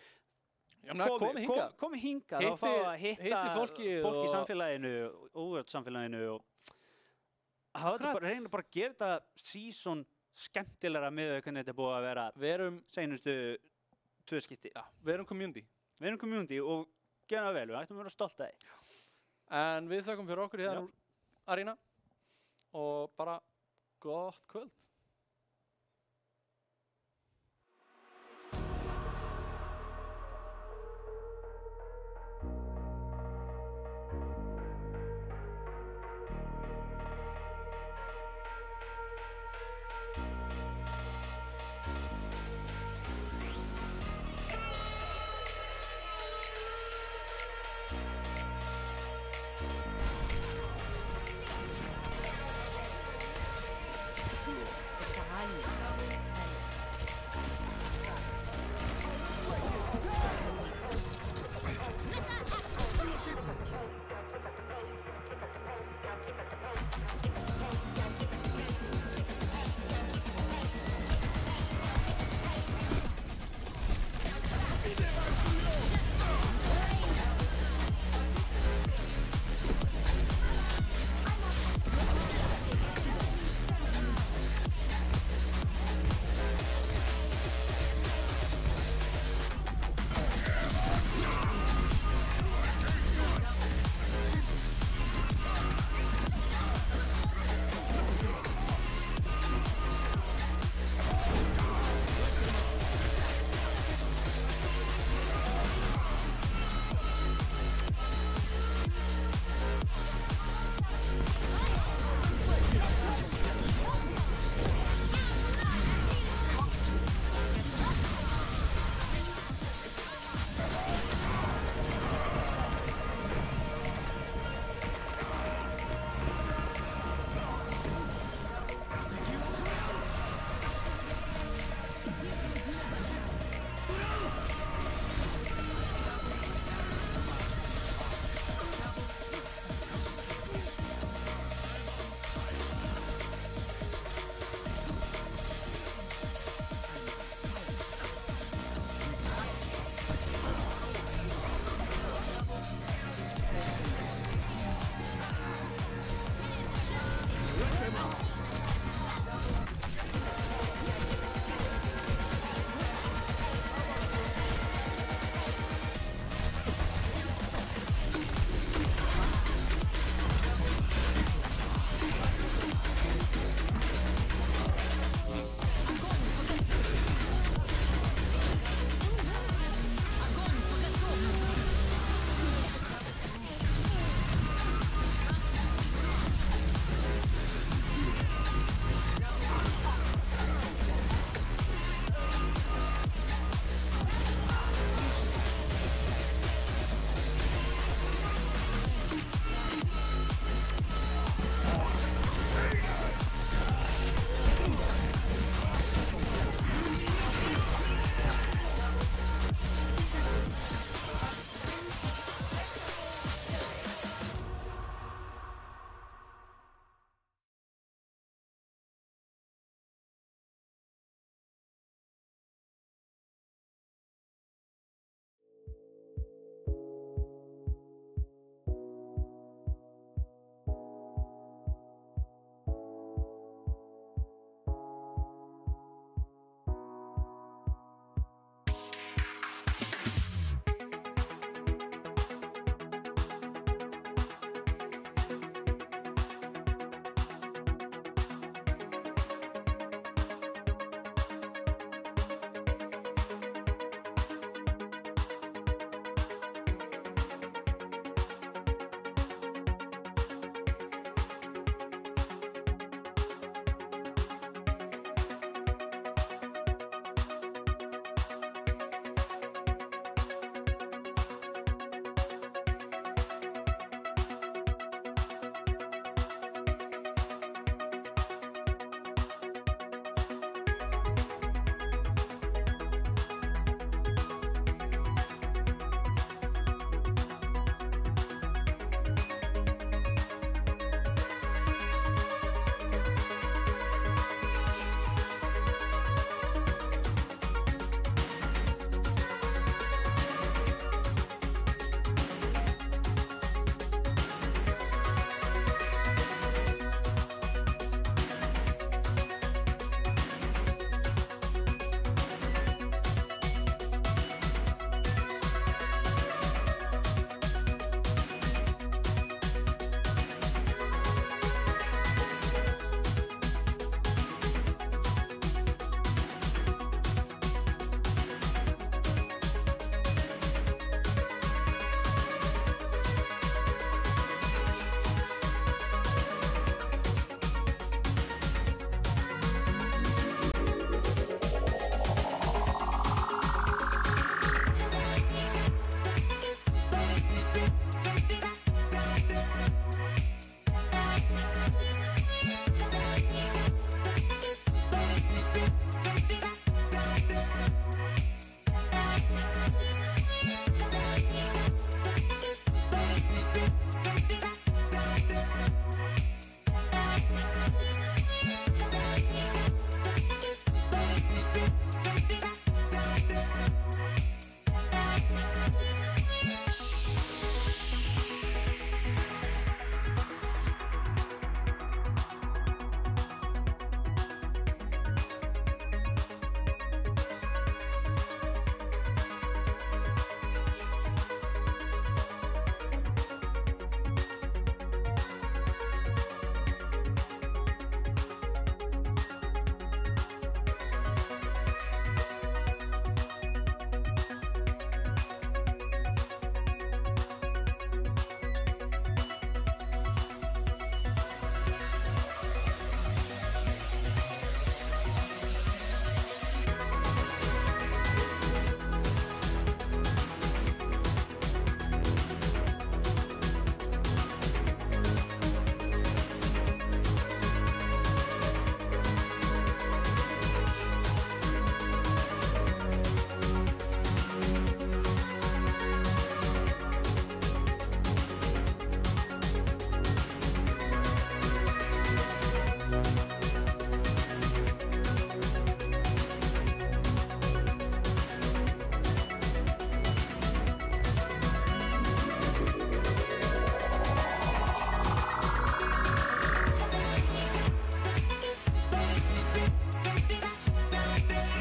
komi hingað og fá að hitta fólki í samfélaginu, úrvaldssamfélaginu og reyna bara að gera þetta season skemmtilegra með hvernig þetta er búið að vera seinustu 2 skipti. Já, við erum community. Við erum community og gera það vel, við ættum að vera stolt af því. En við þökkum fyrir okkur hérna úr Arena og bara gott kvöld. Cool.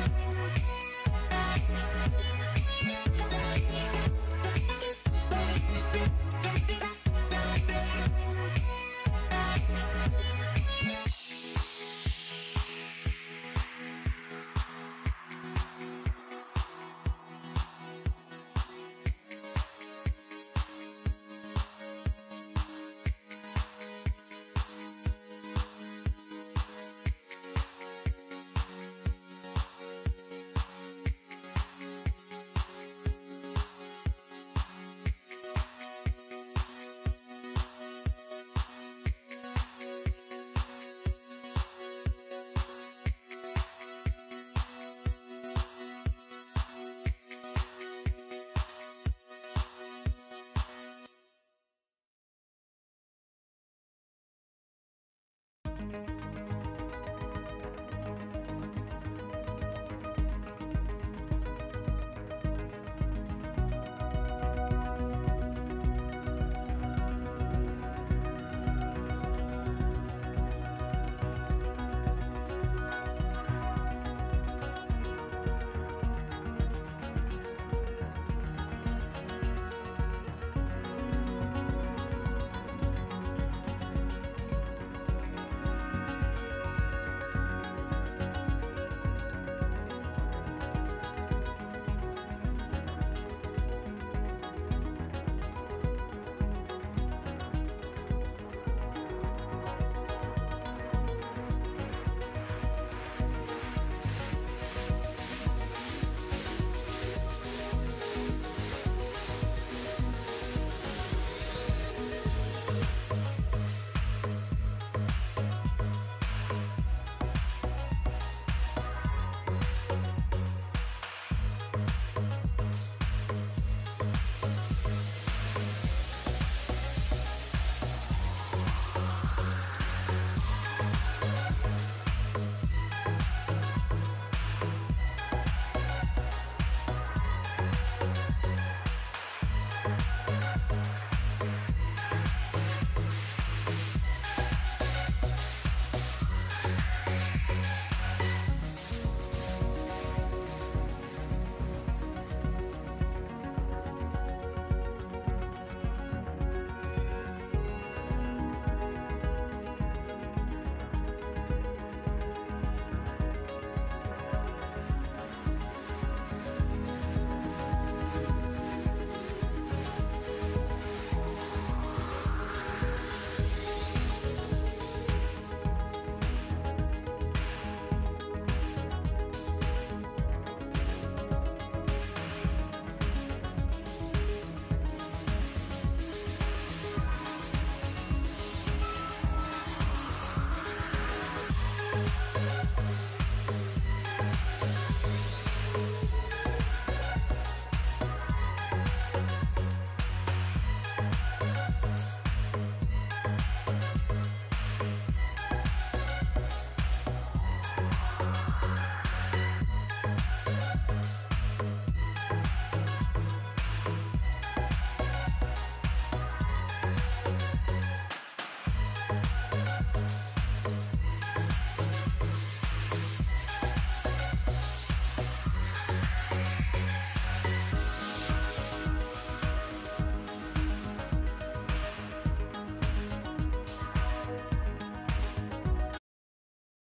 Takk.